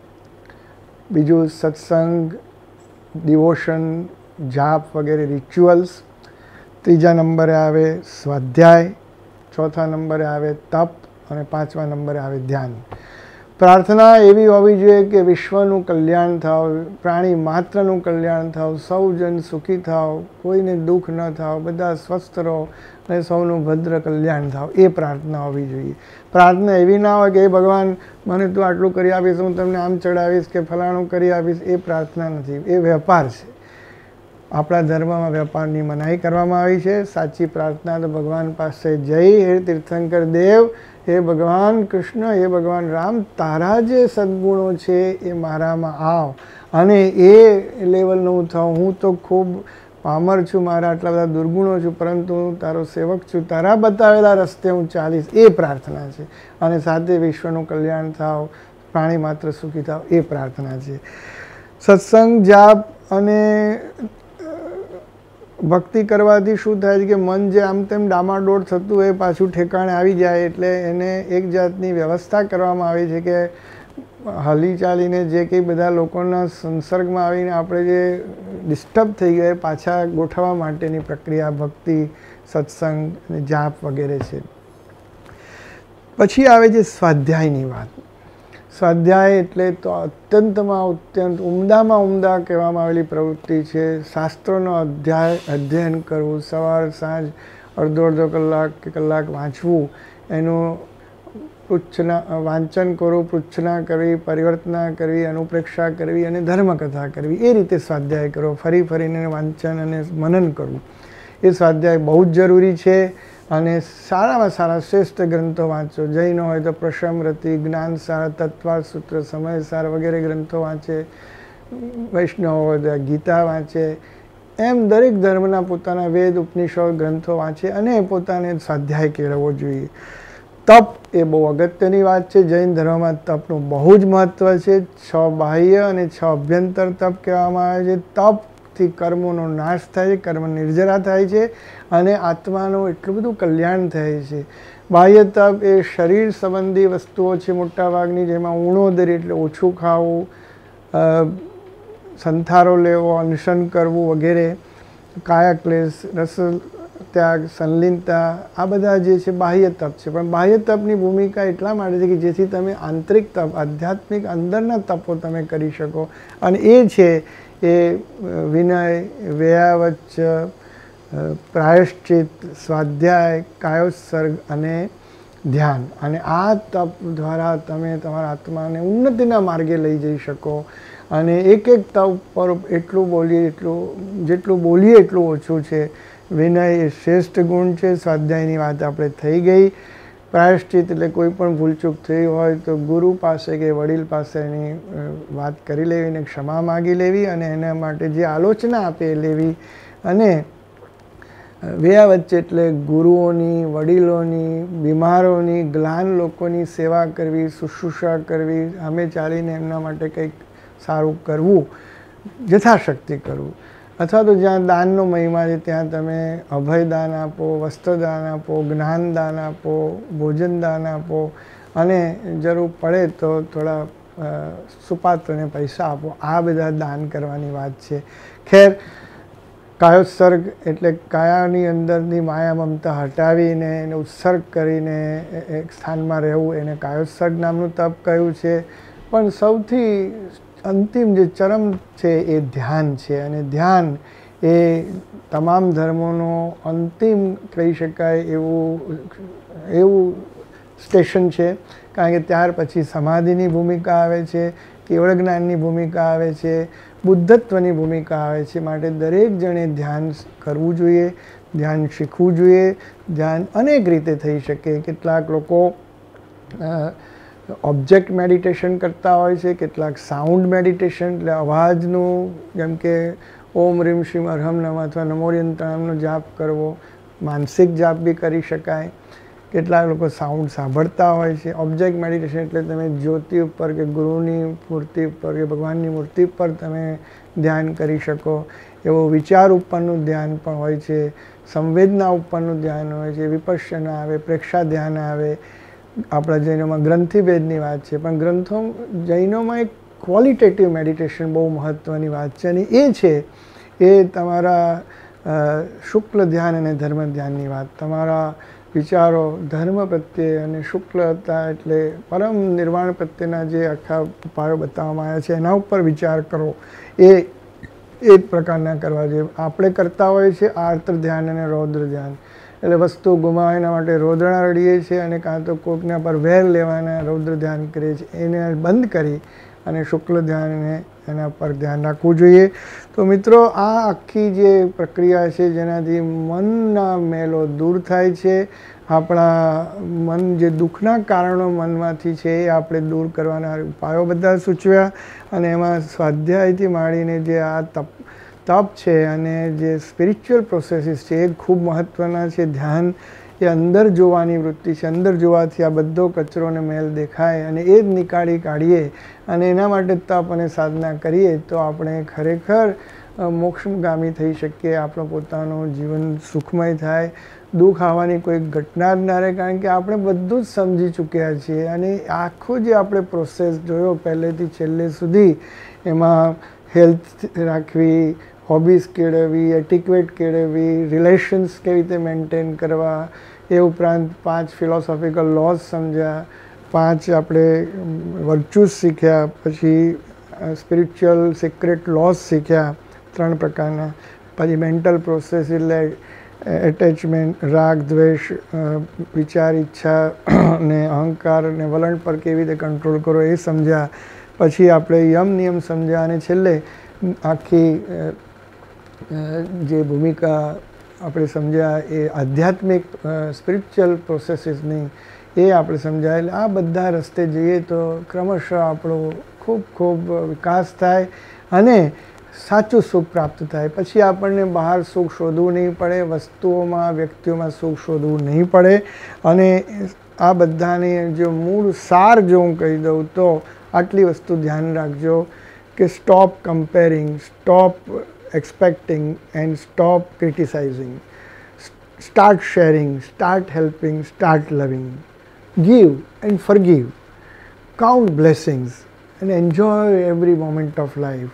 બીજું સત્સંગ, ડિવોશન, જાપ વગેરે રિચ્યુઅલ્સ, ત્રીજા નંબરે આવે સ્વાધ્યાય, ચોથા નંબરે આવે તપ, અને 5મા નંબરે આવે ધ્યાન. પ્રાર્થના એવી હોવી જોઈએ કે વિશ્વનું કલ્યાણ થાવ, પ્રાણી માત્રનું કલ્યાણ થાવ, સૌ જન સુખી થાવ, કોઈને દુઃખ ન થાવ, બધા સ્વસ્થ રહો અને સૌનું ભદ્ર કલ્યાણ થાવ. એ પ્રાર્થના હોવી જોઈએ. પ્રાર્થના એવી ના હોય કે એ ભગવાન મને તું આટલું કરી આપીશ, હું તમને આમ ચડાવીશ કે ફલાણું કરી આપીશ. એ પ્રાર્થના નથી, એ વેપાર છે. આપણા ધર્મમાં વેપારની મનાઈ કરવામાં આવી છે. સાચી પ્રાર્થના તો ભગવાન પાસે જઈ, હે તીર્થંકર દેવ, હે ભગવાન કૃષ્ણ, હે ભગવાન રામ, તારા જે સદ્ગુણો છે એ મારામાં આવ અને એ લેવલનો હું થાઉં. હું તો ખૂબ પામર છું, મારા આટલા બધા દુર્ગુણો છું, પરંતુ હું તારો સેવક છું, તારા બતાવેલા રસ્તે હું ચાલીશ. એ પ્રાર્થના છે. અને સાથે વિશ્વનું કલ્યાણ થાવ, પ્રાણી માત્ર સુખી થાવ, એ પ્રાર્થના છે. સત્સંગ, જાપ અને ભક્તિ કરવાથી શું થાય છે કે મન જે આમ તેમ ડામાડોળ થતું હોય પાછું ઠેકાણે આવી જાય. એટલે એને એક જાતની વ્યવસ્થા કરવામાં આવી છે કે હલી ચાલીને જે કંઈ બધા લોકોના સંસર્ગમાં આવીને આપણે જે ડિસ્ટર્બ થઈ ગયા એ પાછા ગોઠવવા માટેની પ્રક્રિયા ભક્તિ, સત્સંગ અને જાપ વગેરે છે. પછી આવે છે સ્વાધ્યાયની વાત. સ્વાધ્યાય એટલે તો અત્યંત ઉમદામાં ઉમદા કહેવામાં આવેલી પ્રવૃત્તિ છે. શાસ્ત્રોનો અધ્યયન કરવું, સવાર સાંજ અડધો કલાક કે કલાક વાંચવું, એનું વાંચન કરવું, પૃચ્છના કરવી, પરિવર્તના કરવી, અનુપ્રેક્ષા કરવી અને ધર્મકથા કરવી. એ રીતે સ્વાધ્યાય કરવો, ફરીને વાંચન અને મનન કરવું. એ સ્વાધ્યાય બહુ જ જરૂરી છે. અને સારામાં સારા શ્રેષ્ઠ ગ્રંથો વાંચો. જૈનો હોય તો પ્રશમરતિ, જ્ઞાનસાર, તત્વાર સૂત્ર, સમયસાર વગેરે ગ્રંથો વાંચે. વૈષ્ણવ હોય તો ગીતા વાંચે. એમ દરેક ધર્મના પોતાના વેદ ઉપનિષદ ગ્રંથો વાંચે અને પોતાને સ્વાધ્યાય કેળવવો જોઈએ. તપ એ બહુ અગત્યની વાત છે. જૈન ધર્મમાં તપનું બહુ જ મહત્ત્વ છે. 6 બાહ્ય અને 6 અભ્યંતર તપ કહેવામાં આવે છે. તપથી કર્મોનો નાશ થાય છે, કર્મ નિર્જરા થાય છે અને આત્માનું એટલું બધું કલ્યાણ થાય છે. બાહ્ય તપ એ શરીર સંબંધી વસ્તુઓ છે મોટાભાગની, જેમાં ઉણોદરી એટલે ઓછું ખાવું, સંથારો લેવો, અનશન કરવું વગેરે, કાયાક્લેશ, રસ ત્યાગ, સંલીનતા, આ બધા જે છે બાહ્ય તપ છે. પણ બાહ્ય તપની ભૂમિકા એટલા માટે છે કે જેથી તમે આંતરિક તપ, આધ્યાત્મિક અંદરના તપો તમે કરી શકો. અને એ છે એ વિનય, વ્યયાવચ્ચ, પ્રાયશ્ચિત, સ્વાધ્યાય, કાયોત્સર્ગ અને ધ્યાન. અને આ તપ દ્વારા તમે તમારા આત્માને ઉન્નતિના માર્ગે લઈ જઈ શકો. અને એક એક તપ પર એટલું બોલીએ જેટલું બોલીએ એટલું ઓછું છે. વિનય એ શ્રેષ્ઠ ગુણ છે. સ્વાધ્યાયની વાત આપણે થઈ ગઈ. પ્રાયશ્ચિત એટલે કોઈ પણ ભૂલચૂક થઈ હોય તો ગુરુ પાસે કે વડીલ પાસે એની વાત કરી લેવી, એને ક્ષમા માગી લેવી અને એના માટે જે આલોચના આપે એ લેવી. અને વ્યયાવચ્ચ એટલે ગુરુઓની, વડીલોની, બીમારોની, ગ્લાન લોકોની સેવા કરવી, શુશ્રૂષા કરવી, સામે ચાલીને એમના માટે કંઈક સારું કરવું, યથાશક્તિ કરવું. અથવા તો જ્યાં દાનનો મહિમા છે ત્યાં તમે અભયદાન આપો, વસ્ત્રદાન આપો, જ્ઞાનદાન આપો, ભોજનદાન આપો અને જરૂર પડે તો થોડા સુપાત્રને પૈસા આપો. આ બધા દાન કરવાની વાત છે. ખેર, કાયોત્સર્ગ એટલે કાયાની અંદરની માયા મમતા હટાવીને એને ઉત્સર્ગ કરીને એક સ્થાનમાં રહેવું, એને કાયોત્સર્ગ નામનું તપ કહ્યું છે. પણ સૌથી અંતિમ જે ચરમ છે એ ધ્યાન છે. અને ધ્યાન એ તમામ ધર્મોનો અંતિમ કહી શકાય એવું સ્ટેશન છે. કારણ કે ત્યાર પછી સમાધિની ભૂમિકા આવે છે, કેવળ જ્ઞાનની ભૂમિકા આવે છે, બુદ્ધત્વની ભૂમિકા આવે છે. માટે દરેક જણે ધ્યાન કરવું જોઈએ, ધ્યાન શીખવું જોઈએ. ધ્યાન અનેક રીતે થઈ શકે. કેટલાક લોકો ઓબ્જેક્ટ મેડિટેશન કરતા હોય છે, કેટલાક સાઉન્ડ મેડિટેશન એટલે અવાજનું, જેમ કે ઓમ રીમ શ્રીમ અરહમ નમ અથવા નમોયંત્રણામનો જાપ કરવો. માનસિક જાપ બી કરી શકાય. કેટલાક લોકો સાઉન્ડ સાંભળતા હોય છે. ઓબ્જેક્ટ મેડિટેશન એટલે તમે જ્યોતિ ઉપર કે ગુરુની મૂર્તિ ઉપર કે ભગવાનની મૂર્તિ ઉપર તમે ધ્યાન કરી શકો. એવો વિચાર ઉપરનું ધ્યાન પણ હોય છે, સંવેદના ઉપરનું ધ્યાન હોય છે, વિપશ્યના આવે, પ્રેક્ષા ધ્યાન આવે. આપણા જૈનોમાં ગ્રંથિભેદની વાત છે, પણ જૈનોમાં એક ક્વોલિટેટિવ મેડિટેશન બહુ મહત્ત્વની વાત છે. અને એ છે એ તમારા શુક્લ ધ્યાન અને ધર્મ ધ્યાનની વાત. તમારા વિચારો ધર્મ પ્રત્યે અને શુક્લતા એટલે પરમ નિર્વાણ પ્રત્યેના જે આખા ઉપાયો બતાવવામાં આવ્યા છે એના ઉપર વિચાર કરો. એ જ પ્રકારના કરવા જોઈએ. આપણે કરતા હોઈએ છીએ આર્ત ધ્યાન અને રૌદ્ર ધ્યાન. એટલે વસ્તુ ગુમાવે એના માટે રોદણા રડીએ છીએ અને કાં તો કોઈકના પર વેર લેવાના રૌદ્ર ધ્યાન કરીએ છીએ. એને બંધ કરી અને શુક્લ ધ્યાનને એના પર ધ્યાન રાખવું જોઈએ. તો મિત્રો, આ આખી જે પ્રક્રિયા છે જેનાથી મનના મેલો દૂર થાય છે, આપણા મન જે દુઃખના કારણો મનમાંથી છે એ આપણે દૂર કરવાના ઉપાયો બધા સૂચવ્યા. અને એમાં સ્વાધ્યાયથી માંડીને જે આ તપ છે અને જે સ્પિરિચ્યુઅલ પ્રોસેસીસ છે એ ખૂબ મહત્ત્વના છે. ધ્યાન એ અંદર જોવાની વૃત્તિ છે. અંદર જોવાથી આ બધો કચરો અને મેલ દેખાય અને એ જ નીકાળી કાઢીએ અને એના માટે તપ અને સાધના કરીએ તો આપણે ખરેખર મોક્ષગામી થઈ શકીએ. આપણો પોતાનું જીવન સુખમય થાય, દુઃખ આવવાની કોઈ ઘટના જ ના રહે. કારણ કે આપણે બધું જ સમજી ચૂક્યા છીએ અને આખું જે આપણે પ્રોસેસ જોયો પહેલેથી છેલ્લે સુધી, એમાં હેલ્થ રાખવી, હોબીઝ કેળવવી, એટિક્વેટ કેળવવી, રિલેશન્સ કેવી રીતે મેન્ટેન કરવા, એ ઉપરાંત 5 ફિલોસોફિકલ લોઝ સમજ્યા, 5 આપણે વર્ચ્યુઝ શીખ્યા, પછી સ્પિરિચ્યુઅલ સિક્રેટ લોઝ શીખ્યા 3 પ્રકારના, પછી મેન્ટલ પ્રોસેસ એટલે એટેચમેન્ટ, રાગ, દ્વેષ, વિચાર, ઈચ્છા ને અહંકાર ને વલણ પર કેવી રીતે કંટ્રોલ કરો એ સમજ્યા. પછી આપણે યમ નિયમ સમજ્યા અને છેલ્લે આખી જે ભૂમિકા આપણે સમજ્યા એ આધ્યાત્મિક સ્પિરિચ્યુઅલ પ્રોસેસીસની એ આપણે સમજાય. એટલે આ બધા રસ્તે જઈએ તો ક્રમશઃ આપણો ખૂબ ખૂબ વિકાસ થાય અને સાચું સુખ પ્રાપ્ત થાય. પછી આપણને બહાર સુખ શોધવું નહીં પડે, વસ્તુઓમાં વ્યક્તિઓમાં સુખ શોધવું નહીં પડે. અને આ બધાની જો મૂળ સાર જો હું કહી દઉં તો આટલી વસ્તુ ધ્યાન રાખજો કે stop comparing, stop expecting and stop criticizing. Start sharing, start helping, start loving. Give and forgive. Count blessings and enjoy every moment of life.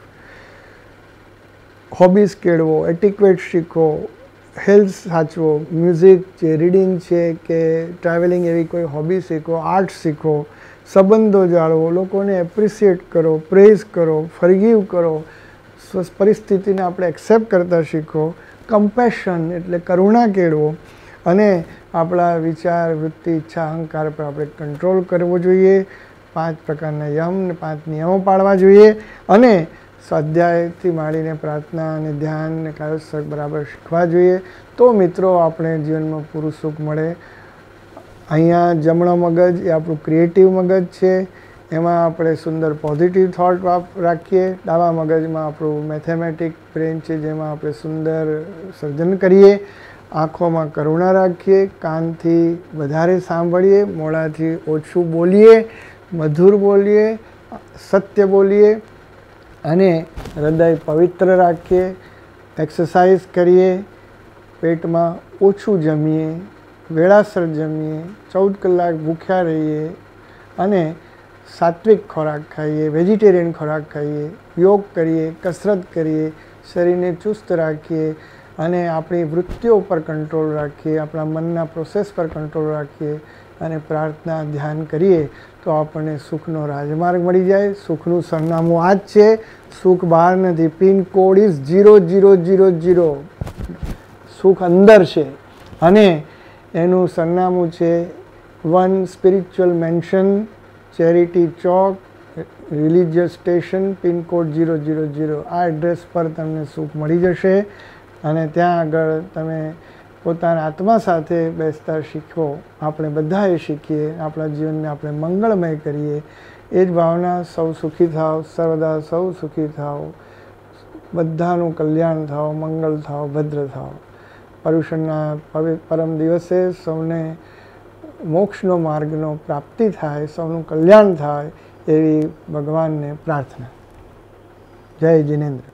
Hobbies કેળવો, એટિક્વેટ શીખો, હેલ્થ સાચવો, મ્યુઝિક છે, રીડિંગ છે કે ટ્રાવેલિંગ એવી કોઈ હોબી શીખો, art શીખો, સંબંધો જાળવો, લોકોને એપ્રિસિએટ કરો, પ્રેઝ કરો, ફરગીવ કરો, પરિસ્થિતિને આપણે એક્સેપ્ટ કરતા શીખો. કમ્પેશન એટલે કરુણા કેળવો અને આપણા વિચાર, વૃત્તિ, ઈચ્છા, અહંકાર પર આપણે કંટ્રોલ કરવો જોઈએ. 5 પ્રકારના યમ ને 5 નિયમો પાળવા જોઈએ અને સ્વાધ્યાયથી માંડીને પ્રાર્થના અને ધ્યાન ને કાયોત્સર્ગ બરાબર શીખવા જોઈએ. તો મિત્રો આપણે જીવનમાં પૂરું સુખ મળે. અહીંયા જમણો મગજ એ આપણું ક્રિએટિવ મગજ છે, એમાં આપણે સુંદર પોઝિટિવ થોટ રાખીએ. ડાબા મગજમાં આપણું મેથેમેટિક બ્રેન છે, જેમાં આપણે સુંદર સર્જન કરીએ. આંખોમાં કરુણા રાખીએ, કાનથી વધારે સાંભળીએ, મોઢાથી ઓછું બોલીએ, મધુર બોલીએ, સત્ય બોલીએ અને હૃદય પવિત્ર રાખીએ. એક્સરસાઇઝ કરીએ, પેટમાં ઓછું જમીએ, વેળાસર જમીએ, 14 કલાક ભૂખ્યા રહીએ અને સાત્વિક ખોરાક ખાઈએ, વેજીટેરિયન ખોરાક ખાઈએ, યોગ કરીએ, કસરત કરીએ, શરીરને ચુસ્ત રાખીએ અને આપણી વૃત્તિઓ પર કંટ્રોલ રાખીએ, આપણા મનના પ્રોસેસ પર કંટ્રોલ રાખીએ અને પ્રાર્થના ધ્યાન કરીએ તો આપણને સુખનો રાજમાર્ગ મળી જાય. સુખનું સરનામું આ જ છે, સુખ બહાર નથી. Pin code is 0000. સુખ અંદર છે અને એનું સરનામું છે 1 spiritual mansion, charity chowk, religious station, pin code 000. આ એડ્રેસ પર તમને સુખ મળી જશે અને ત્યાં આગળ તમે પોતાના આત્મા સાથે બેસતા શીખો. આપણે બધાએ શીખીએ, આપણા જીવનને આપણે મંગળમય કરીએ. એ જ ભાવના. સૌ સુખી થાવ, સર્વદા સૌ સુખી થાવ, બધાનું કલ્યાણ થાવ, મંગળ થાવ, ભદ્ર થાવ. પર્યુષણના પરમ દિવસે સૌને મોક્ષનો માર્ગનો પ્રાપ્તિ થાય, સૌનું કલ્યાણ થાય એવી ભગવાનને પ્રાર્થના. જય જિનેન્દ્ર.